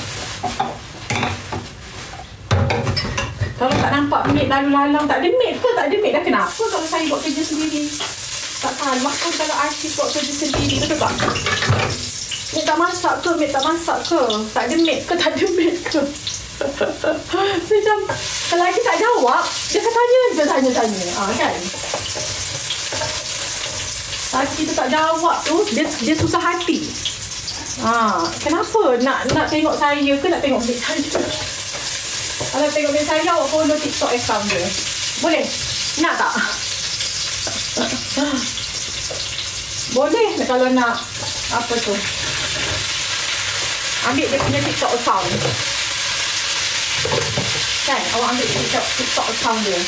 Kalau tak nampak maid lalu lalang, tak ada maid ke? Tak ada maid dah, kenapa kalau saya buat kerja sendiri? Tak salah pun kalau artis buat kerja sendiri, betul tak? Maid tak masak ke? Maid tak masak ke? Tak ada maid ke? Tak ada maid ke? Macam, selagi tak jawab, dia akan tanya. Kan? Selagi kita tak jawab tu, dia susah hati. Kenapa? Nak tengok saya ke nak tengok maid saya? Kalau tengok maid saya, awak follow TikTok account dia. Boleh? Nak tak? Boleh kalau nak. Apa tu? Ambil dia punya TikTok account. Kan? Awak ambil TikTok account dia.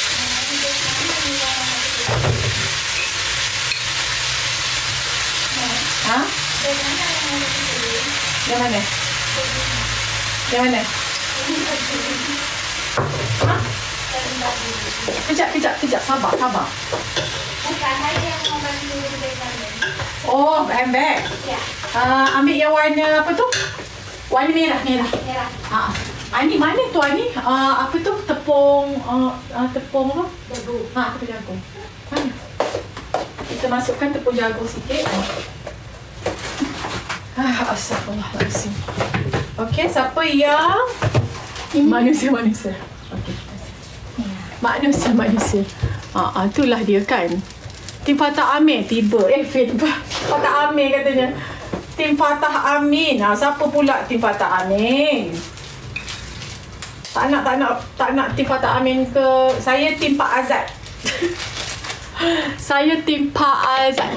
Yang mana? Yang mana? Kejap. Sabar. Oh, handbag. Ya. Ambil yang warna apa tu? Warna merah. Ani mana tu Ani? Apa tu? Tepung apa? Jagung. Tepung jagung. Mana? Kita masukkan tepung jagung sikit. Astagfirullahaladzim. Okey, siapa yang manusia? Okey. Manusia. Itulah dia kan. Tim Fatah Amin tiba. Fatah Amin katanya. Tim Fatah Amin. Siapa pula Tim Fatah Amin? Tak nak Tim Fatah Amin ke? Saya Tim Pak Azad. Saya Tim Pak Azad.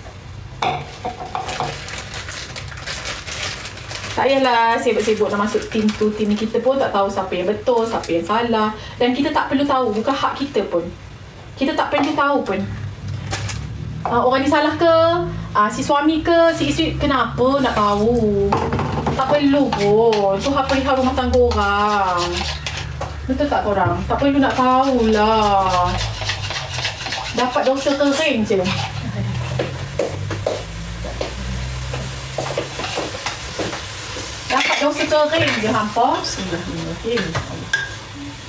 Tak payahlah sibuk-sibuk nak masuk tim tu, tim ni. Kita pun tak tahu siapa yang betul, siapa yang salah. Dan kita tak perlu tahu, bukan hak kita pun. Kita tak perlu tahu pun. Orang ni salah ke? Si suami ke? Si isteri? Kenapa nak tahu? Tak perlu pun. Tu hak perihal rumah tangga orang. Betul tak korang? Tak perlu nak tahulah. Dapat dosa kering je. Dapat dosa kering je hampa. Bismillahirrahmanirrahim.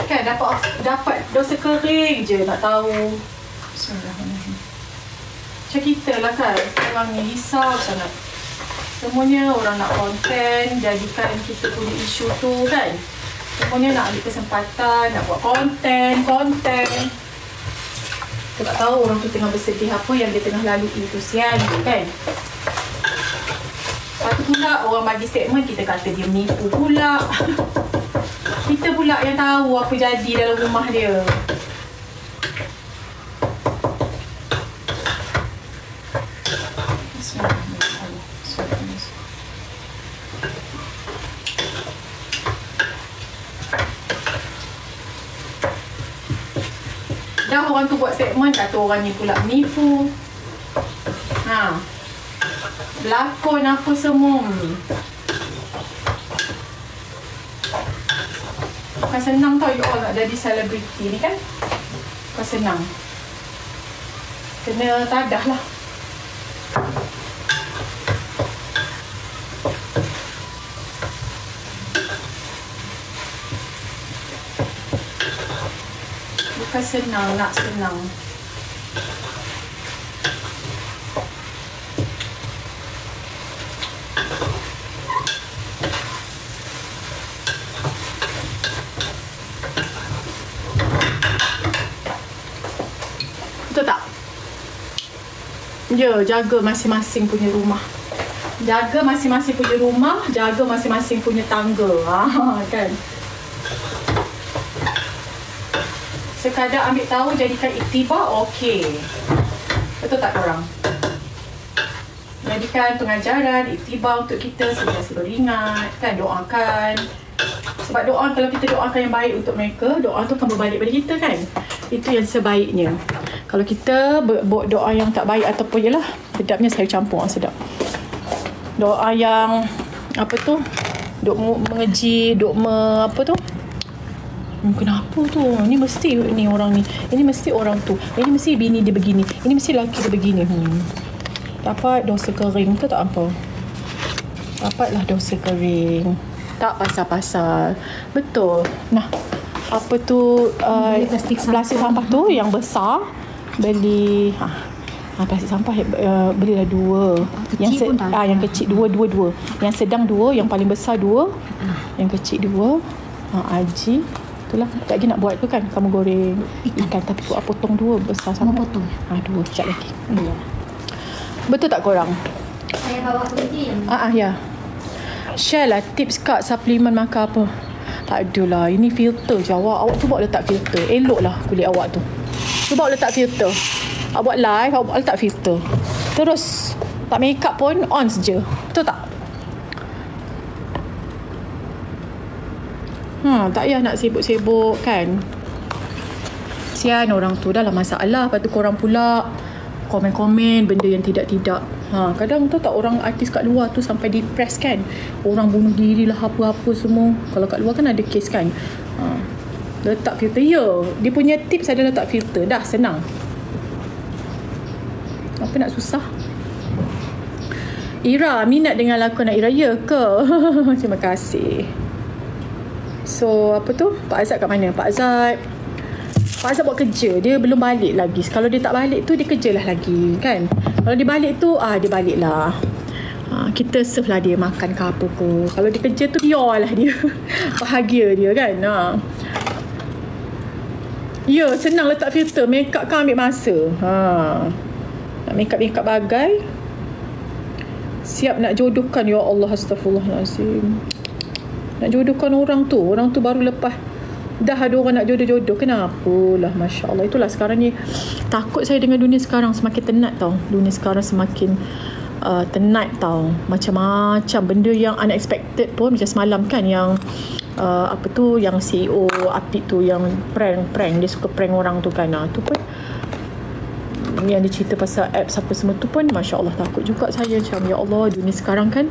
Kan dapat dosa kering je nak tahu. Bismillahirrahmanirrahim. Macam kita lah kan, sekarang ni risau sangat. Semuanya orang nak konten, jadikan kita punya isu tu kan. Semuanya nak ambil kesempatan, nak buat konten. Kita tak tahu orang tu tengah bersedih apa yang dia tengah lalui tu, sial kan. Lepas tu pula orang bagi statement, kita kata dia menipu pula. Kita pula yang tahu apa jadi dalam rumah dia. Dah orang tu buat statement, kata orang ni pula menipu. Berlakon apa semua ni. Bukan senang tau you all nak jadi selebriti ni kan. Bukan senang. Kena tadah lah. Bukan senang, nak senang. Betul tak? Ya, jaga masing-masing punya rumah. Jaga masing-masing punya rumah, jaga masing-masing punya tangga. Kan? Sekadar ambil tahu, jadikan iktibar, okey. Betul tak korang? Jadikan pengajaran, iktibar untuk kita, sentiasa beringat, kan, doakan. Sebab doa, kalau kita doakan yang baik untuk mereka, doa tu akan berbalik pada kita kan. Itu yang sebaiknya. Kalau kita buat doa yang tak baik ataupun yelah, sedapnya saya campur sedap. Doa yang apa tu? Duk mengeji, apa tu? Kenapa tu? Ni mesti ni orang ni. Ini mesti orang tu. Ini mesti bini dia begini. Ini mesti lelaki dia begini. Dapat dosa kering tu tak apa. Dapatlah dosa kering. Tak pasal-pasal. Betul. Nah, apa tu plastik sampah tu yang besar beli plastik sampah belilah dua. Kecil Yang kecil dua. Yang sedang dua, yang paling besar dua. Yang kecil dua. Aji. Itulah, tak lagi nak buat tu kan, kamu goreng ikan tapi potong dua besar sama. Potong. Dua sekejap lagi. Betul tak korang? Saya bawa kunci. Ya. Share lah tips kak suplemen makan apa. Tak adalah, ini filter je awak. Awak tu bawa letak filter. Elok lah kulit awak tu. Cuba awak letak filter. Awak buat live, awak letak filter. Terus tak make up pun on je. Betul tak? Tak payah nak sibuk-sibuk kan. Kesian orang tu, dah lah masalah. Lepas tu korang pula komen-komen benda yang tidak-tidak. Kadang tu tak orang artis kat luar tu sampai depress kan. Orang bunuh diri lah apa-apa semua. Kalau kat luar kan ada kes kan. Letak filter. Ya, dia punya tips ada letak filter. Dah senang. Apa nak susah? Ira, minat dengan lakonan Ira, ya ke? Terima kasih. So, apa tu? Pak Azad kat mana? Pak Azad buat kerja. Dia belum balik lagi. Kalau dia tak balik tu, dia kerjalah lagi. Kan? Kalau dia balik tu, dia balik lah. Kita serve lah dia makan ke apa ke. Kalau dia kerja tu, biarlah dia. Bahagia dia kan? Ya, senang letak filter. Makeup kan ambil masa. Nak makeup bagai. Siap nak jodohkan. Ya Allah, astagfirullahalazim. Nak jodohkan orang tu baru lepas dah ada orang nak jodoh-jodoh. Kenapalah, Masya Allah. Itulah sekarang ni takut saya dengan dunia sekarang. Semakin tenat tau. Dunia sekarang semakin tenat tau. Macam-macam benda yang unexpected pun. Macam semalam kan yang yang CEO Apit tu yang prank. Dia suka prank orang tu kan. Tu pun yang dia cerita pasal apps apa semua tu pun, Masya Allah, takut juga saya. Macam ya Allah, dunia sekarang kan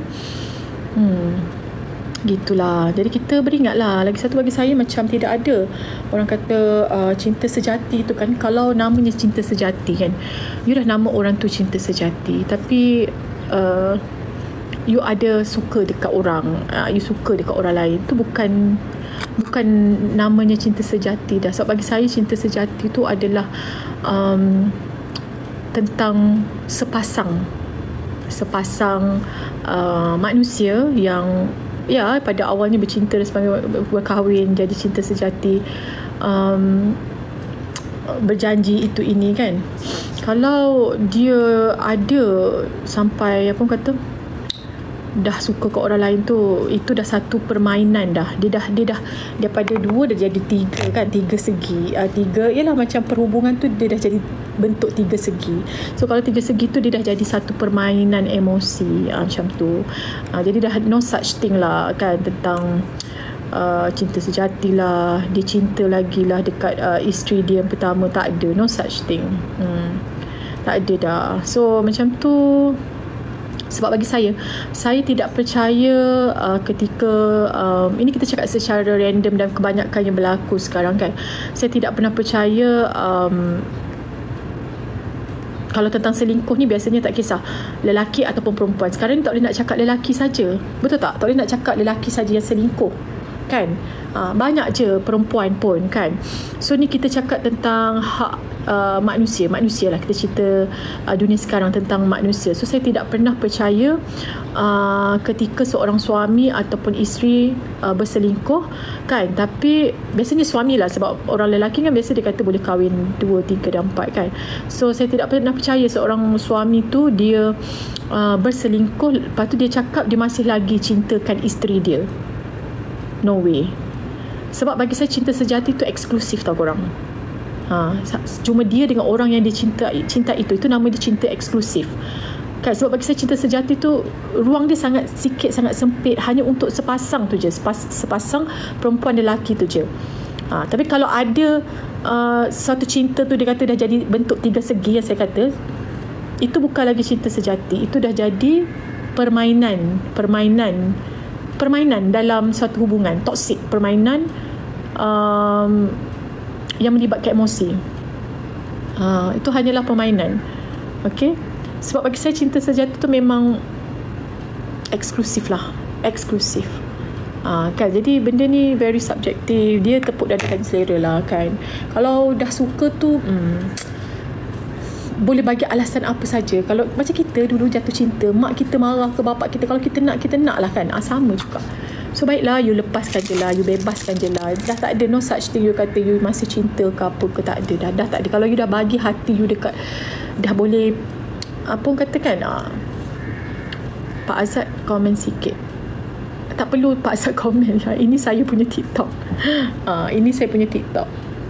gitulah. Jadi kita beringatlah. Lagi satu bagi saya, macam tidak ada orang kata cinta sejati tu kan. Kalau namanya cinta sejati kan, you dah nama orang tu cinta sejati, tapi you ada suka dekat orang, you suka dekat orang lain, tu bukan namanya cinta sejati dah. Sebab bagi saya cinta sejati tu adalah tentang sepasang manusia yang pada awalnya bercinta dan sebagainya, berkahwin, jadi cinta sejati, berjanji itu ini kan. Kalau dia ada sampai apa kata dah suka ke orang lain tu, itu dah satu permainan dah. Dia dah daripada 2 dah jadi 3 kan, 3 segi. 3 ialah macam perhubungan tu dia dah jadi bentuk 3 segi. So kalau 3 segi tu dia dah jadi satu permainan emosi macam tu. Jadi dah no such thing lah kan tentang cinta sejati lah, dia cinta lagi lah dekat isteri dia yang pertama. Tak ada, no such thing. Tak ada dah. So macam tu. Sebab bagi saya tidak percaya ketika ini kita cakap secara random dan kebanyakan yang berlaku sekarang kan. Saya tidak pernah percaya kalau tentang selingkuh ni biasanya tak kisah lelaki ataupun perempuan. Sekarang ni tak boleh nak cakap lelaki saja. Betul tak? Tak boleh nak cakap lelaki saja yang selingkuh kan. Banyak je perempuan pun kan. So ni kita cakap tentang hak manusia lah, kita cerita dunia sekarang tentang manusia. So saya tidak pernah percaya ketika seorang suami ataupun isteri berselingkuh kan. Tapi biasanya suami lah, sebab orang lelaki kan biasa dia kata boleh kahwin 2, 3 dan 4 kan. So saya tidak pernah percaya seorang suami tu dia berselingkuh, lepas tu dia cakap dia masih lagi cintakan isteri dia. No way. Sebab bagi saya cinta sejati tu eksklusif tau korang. Cuma dia dengan orang yang dia cinta itu nama dia cinta eksklusif kan. Sebab bagi saya cinta sejati tu ruang dia sangat sikit, sangat sempit, hanya untuk sepasang tu je, sepasang perempuan lelaki tu je. Tapi kalau ada satu cinta tu dia kata dah jadi bentuk 3 segi yang saya kata, itu bukan lagi cinta sejati, itu dah jadi permainan dalam suatu hubungan toksik, permainan yang melibatkan emosi. Itu hanyalah permainan. Okay. Sebab bagi saya cinta sejati tu memang eksklusif lah. Eksklusif. Kan. Jadi benda ni very subjektif. Dia tepuk dadakan selera lah kan. Kalau dah suka tu boleh bagi alasan apa saja. Kalau macam kita dulu jatuh cinta, mak kita marah ke bapak kita, kalau kita nak lah kan. Sama juga. So baiklah, you lepaskan je lah, you bebaskan je lah. Dah tak ada no such thing you kata you masih cinta ke apa ke, tak ada. Dah tak ada. Kalau you dah bagi hati you dekat, dah boleh apa katakan, Pak Azad komen sikit. Tak perlu Pak Azad komen lah. Ini saya punya TikTok. Ini saya punya TikTok.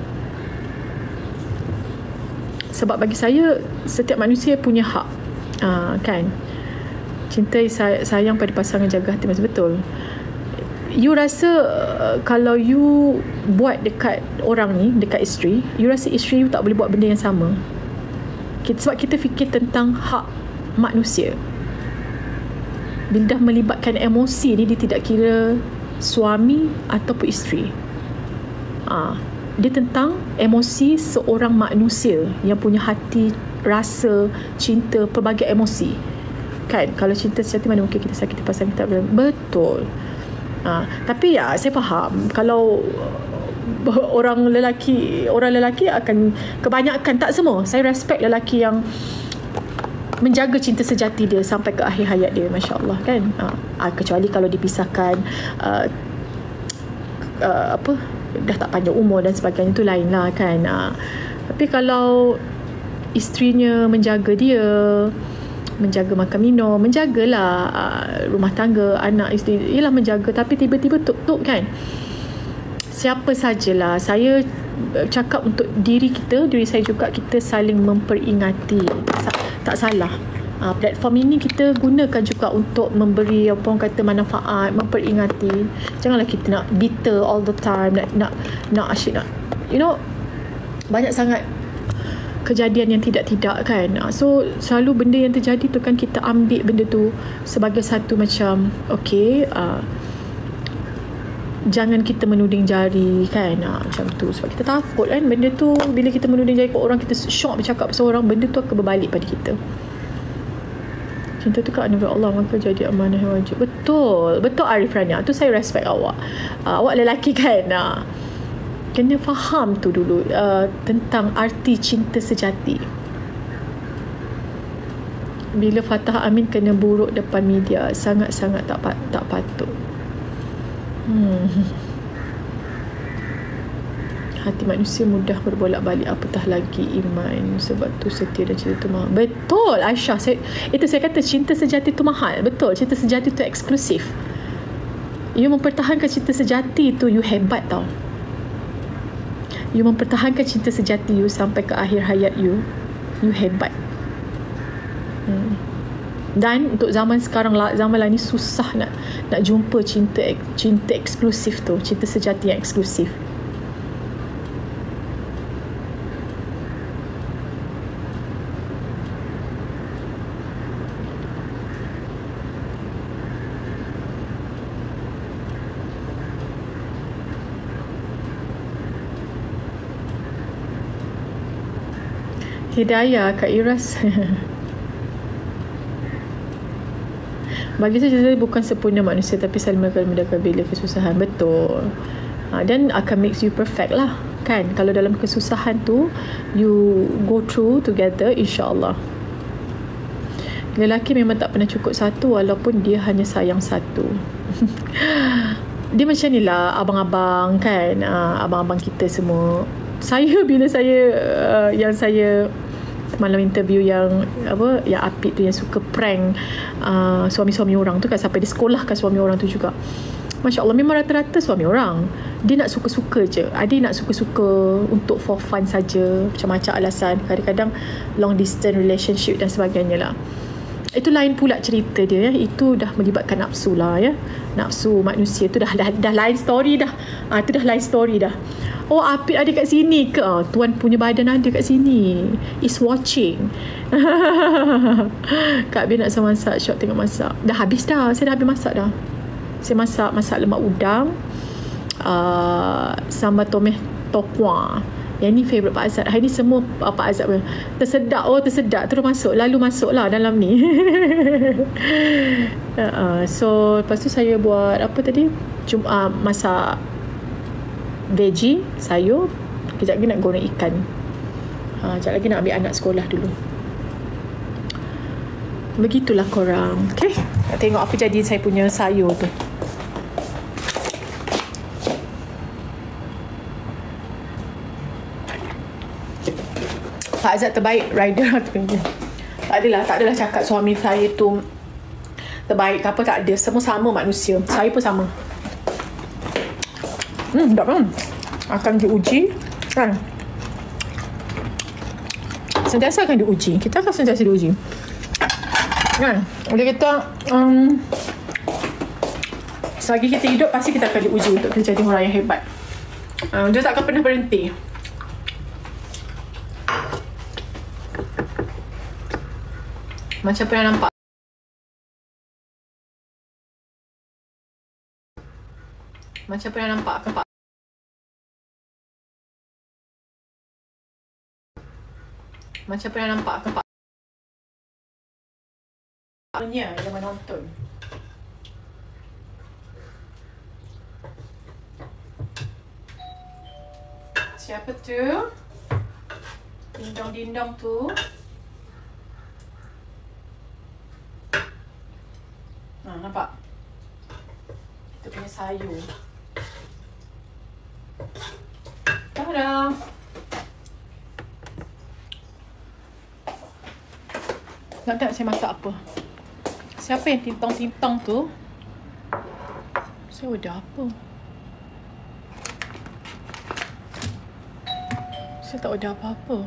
Sebab bagi saya setiap manusia punya hak, kan. Cinta sayang pada pasangan, jaga hati masih betul. You rasa kalau you buat dekat orang ni, dekat isteri, you rasa isteri you tak boleh buat benda yang sama? Sebab kita fikir tentang hak manusia. Bila dah melibatkan emosi ni, dia tidak kira suami ataupun isteri. Dia tentang emosi seorang manusia yang punya hati, rasa, cinta, pelbagai emosi. Kan? Kalau cinta sejati mana mungkin kita sakiti pasangan kita. Betul. Tapi ya, saya faham kalau orang lelaki akan, kebanyakan, tak semua, saya respect lelaki yang menjaga cinta sejati dia sampai ke akhir hayat dia, Masya Allah kan. Kecuali kalau dipisahkan dah tak panjang umur dan sebagainya, tu lain lah kan. Tapi kalau isterinya menjaga dia, menjaga makan minum, menjagalah rumah tangga, anak, isteri, ialah menjaga, tapi tiba-tiba tuk-tuk kan. Siapa sajalah, saya cakap untuk diri saya juga, kita saling memperingati. Tak salah. Platform ini kita gunakan juga untuk memberi apa orang kata manfaat, memperingati. Janganlah kita nak bitter all the time, nak asyik nak, you know, banyak sangat kejadian yang tidak-tidak kan. So selalu benda yang terjadi tu kan, kita ambil benda tu sebagai satu macam jangan kita menuding jari kan, macam tu. Sebab kita takut kan benda tu, bila kita menuding jari ke orang, kita shock bercakap pasal orang, benda tu akan berbalik pada kita. Cinta tu kat anugerah Allah, maka jadi amanah yang wajib. Betul Arif Rania. Tu saya respect awak. Awak lelaki kan, kena faham tu dulu, tentang arti cinta sejati. Bila Fatah Amin kena buruk depan media, sangat-sangat tak patut. Hati manusia mudah berbolak-balik, apatah lagi iman. Sebab tu setia dan cinta tu mahal. Betul Aisyah, saya kata cinta sejati tu mahal. Betul, cinta sejati tu eksklusif. You mempertahankan cinta sejati tu, you hebat tau. You mempertahankan cinta sejati you sampai ke akhir hayat you, you hebat. Dan untuk zaman sekarang, zaman lah ni susah nak jumpa cinta eksklusif tu, cinta sejati yang eksklusif. Hidayah, Kak Iras. Bagi saya bukan sempurna manusia, tapi saling mendapatkan bila kesusahan. Betul. Dan akan makes you perfect lah kan. Kalau dalam kesusahan tu you go through together, insyaAllah. Lelaki memang tak pernah cukup satu, walaupun dia hanya sayang satu. Dia macam ni lah abang-abang kan, abang-abang kita semua. Bila yang saya malam interview yang Apit tu, yang suka prank suami-suami orang tu kan, sampai dia sekolahkan suami orang tu juga. Masya Allah, memang rata-rata suami orang dia nak suka-suka je. Ada nak suka-suka untuk for fun saja, macam-macam alasan. Kadang-kadang long distance relationship dan sebagainya lah. Itu lain pula cerita dia, ya. Itu dah melibatkan nafsu lah, ya. Nafsu manusia tu dah lain story dah. Itu dah lain story dah. Oh, Apit ada kat sini ke? Tuan punya badan ada kat sini. Is watching. Kak Bin nak saya masak. Syok tengok masak. Dah habis dah. Saya dah habis masak dah. Saya masak lemak udang. Sambal tomato kuah. Yang ni favourite Pak Azad. Hari ni semua Pak Azad punya. Tersedak. Terus lalu masuk lah dalam ni. So, lepas tu saya buat apa tadi? Masak veggie, sayur. Kejap lagi nak goreng ikan. Kejap lagi nak ambil anak sekolah dulu. Begitulah korang. Okay, nak tengok apa jadi saya punya sayur tu. Pak Azad terbaik rider. Tak adalah cakap suami saya tu terbaik ke apa, tak ada. Semua sama manusia. Saya pun sama. Tak kan? Akan diuji kan? Sentiasa akan diuji. Kita akan sentiasa diuji kan? Oleh kita selagi kita hidup, pasti kita akan diuji untuk kita jadi orang yang hebat. Dia tak akan pernah berhenti. Macam pernah nampak Pak. Macam pernah nampak ke Pak punya yang menonton. Siapa tu? Dindong-dindong tu. Nampak? Kita punya sayur. Tada! Nak tengok saya masak apa? Siapa yang tintong-tintong tu? Saya ada apa? Saya tak ada apa-apa.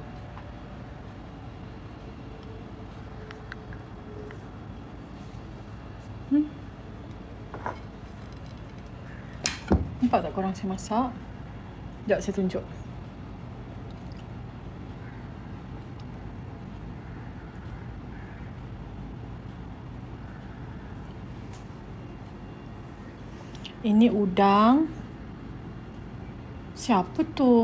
Nampak tak korang saya masak? Sekejap saya tunjuk. Ini udang. Siapa tu?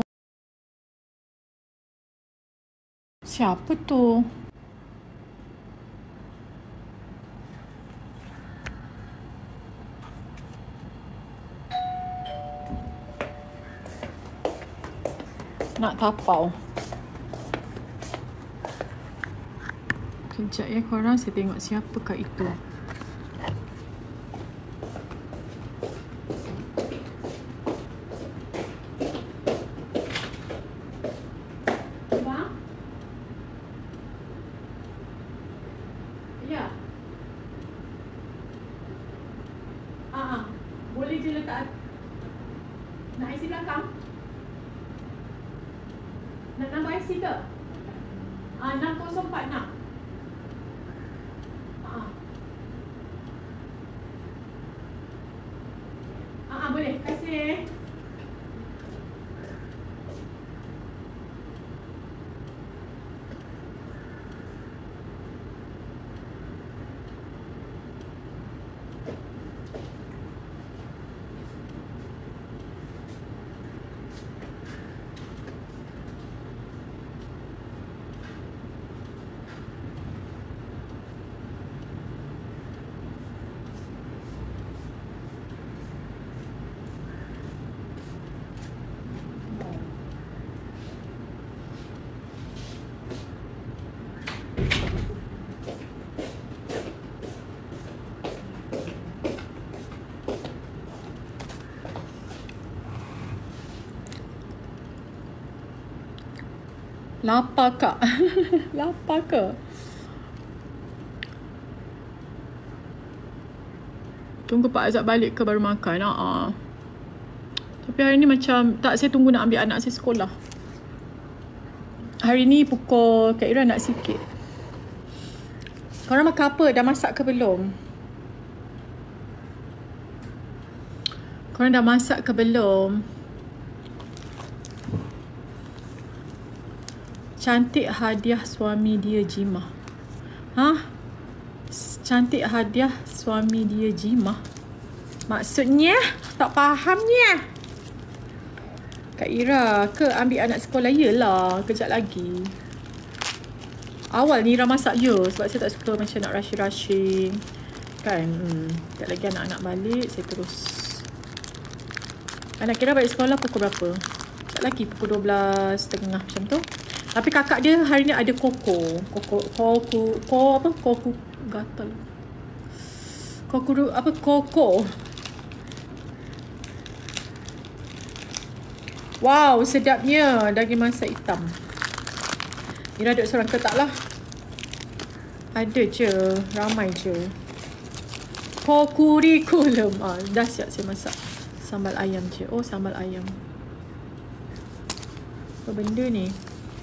Siapa tu? Nak tapau. Kejap ya korang, saya tengok siapakah itu. Bang? Ya. Boleh je letak. Nak IC belakang? Nak nombor IC ke? 6046. Boleh. Kasih. Lapar kak? Lapar ke? Tunggu Pak Azad balik ke baru makan. Tapi hari ni macam tak, saya tunggu nak ambil anak saya sekolah. Hari ni pukul Kak Ira nak sikit. Korang makan apa? Dah masak ke belum? Korang dah masak ke belum? Cantik hadiah suami dia Jimah. Cantik hadiah suami dia Jimah. Maksudnya? Tak fahamnya. Kak Ira ke ambil anak sekolah? Yelah, kejap lagi. Awal ni Ira masak je. Sebab saya tak suka macam nak rushing-rushing. Kan? Kejap lagi anak-anak balik. Saya terus. Anak Ira balik sekolah pukul berapa? Kejap lagi pukul 12.30 macam tu. Tapi kakak dia hari ni ada koko gatal. Koko. Wow, sedapnya daging masak hitam. Ira duduk seorang ke tak lah? Ada je, ramai je. Kokurikulum. Dah siap saya masak. Sambal ayam je. Oh, sambal ayam. Apa benda ni?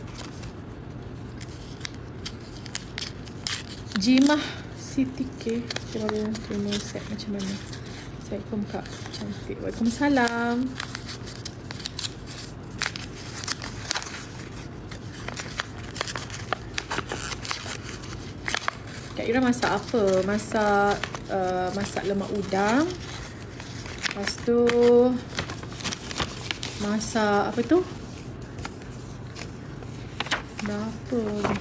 Jimah Siti K. Kita baru terima set macam mana. Assalamualaikum Kak. Cantik. Waalaikumsalam. Kak Ira masak apa? Masak lemak udang. Lepas tu masak apa tu? Dah apa ni?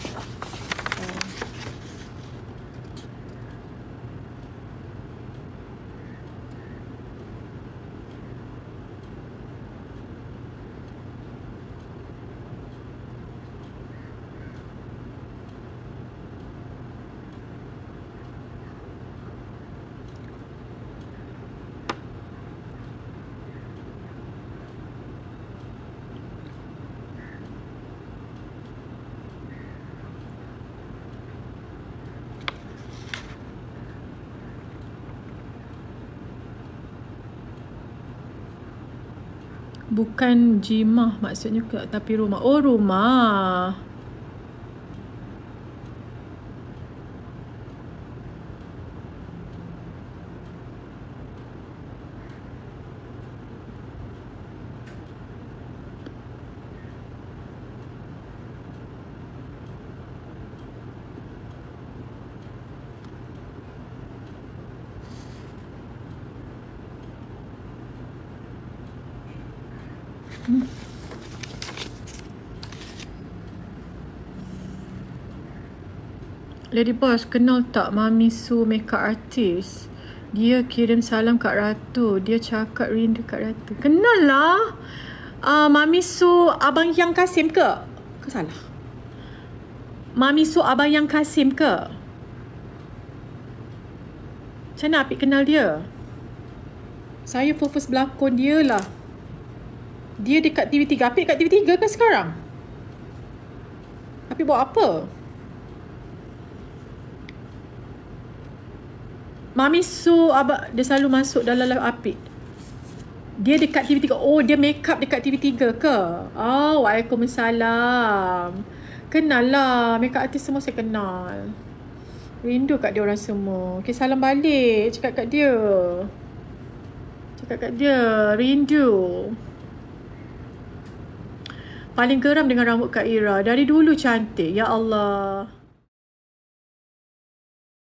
Bukan Jimah maksudnya ke, tapi rumah. Oh, rumah. Lady Boss, kenal tak Mami Su makeup artist? Dia kirim salam Kak Ratu. Dia cakap rindu Kak Ratu. Kenal lah. Mami Su Abang Yang Kasim ke? Ke salah? Mami Su Abang Yang Kasim ke? Macam mana Apik kenal dia? Saya first berlakon dia lah. Dia dekat TV3. Apik dekat TV3 ke sekarang? Apik buat apa? Mami Su Abang, dia selalu masuk dalam live Apik. Dia dekat TV3. Oh, dia make up dekat TV3 ke? Oh, Waalaikumsalam. Kenal lah. Make up artist semua saya kenal. Rindu kat dia orang semua. Okay, salam balik. Cakap kat dia. Rindu. Paling geram dengan rambut Kak Ira. Dari dulu cantik. Ya Allah.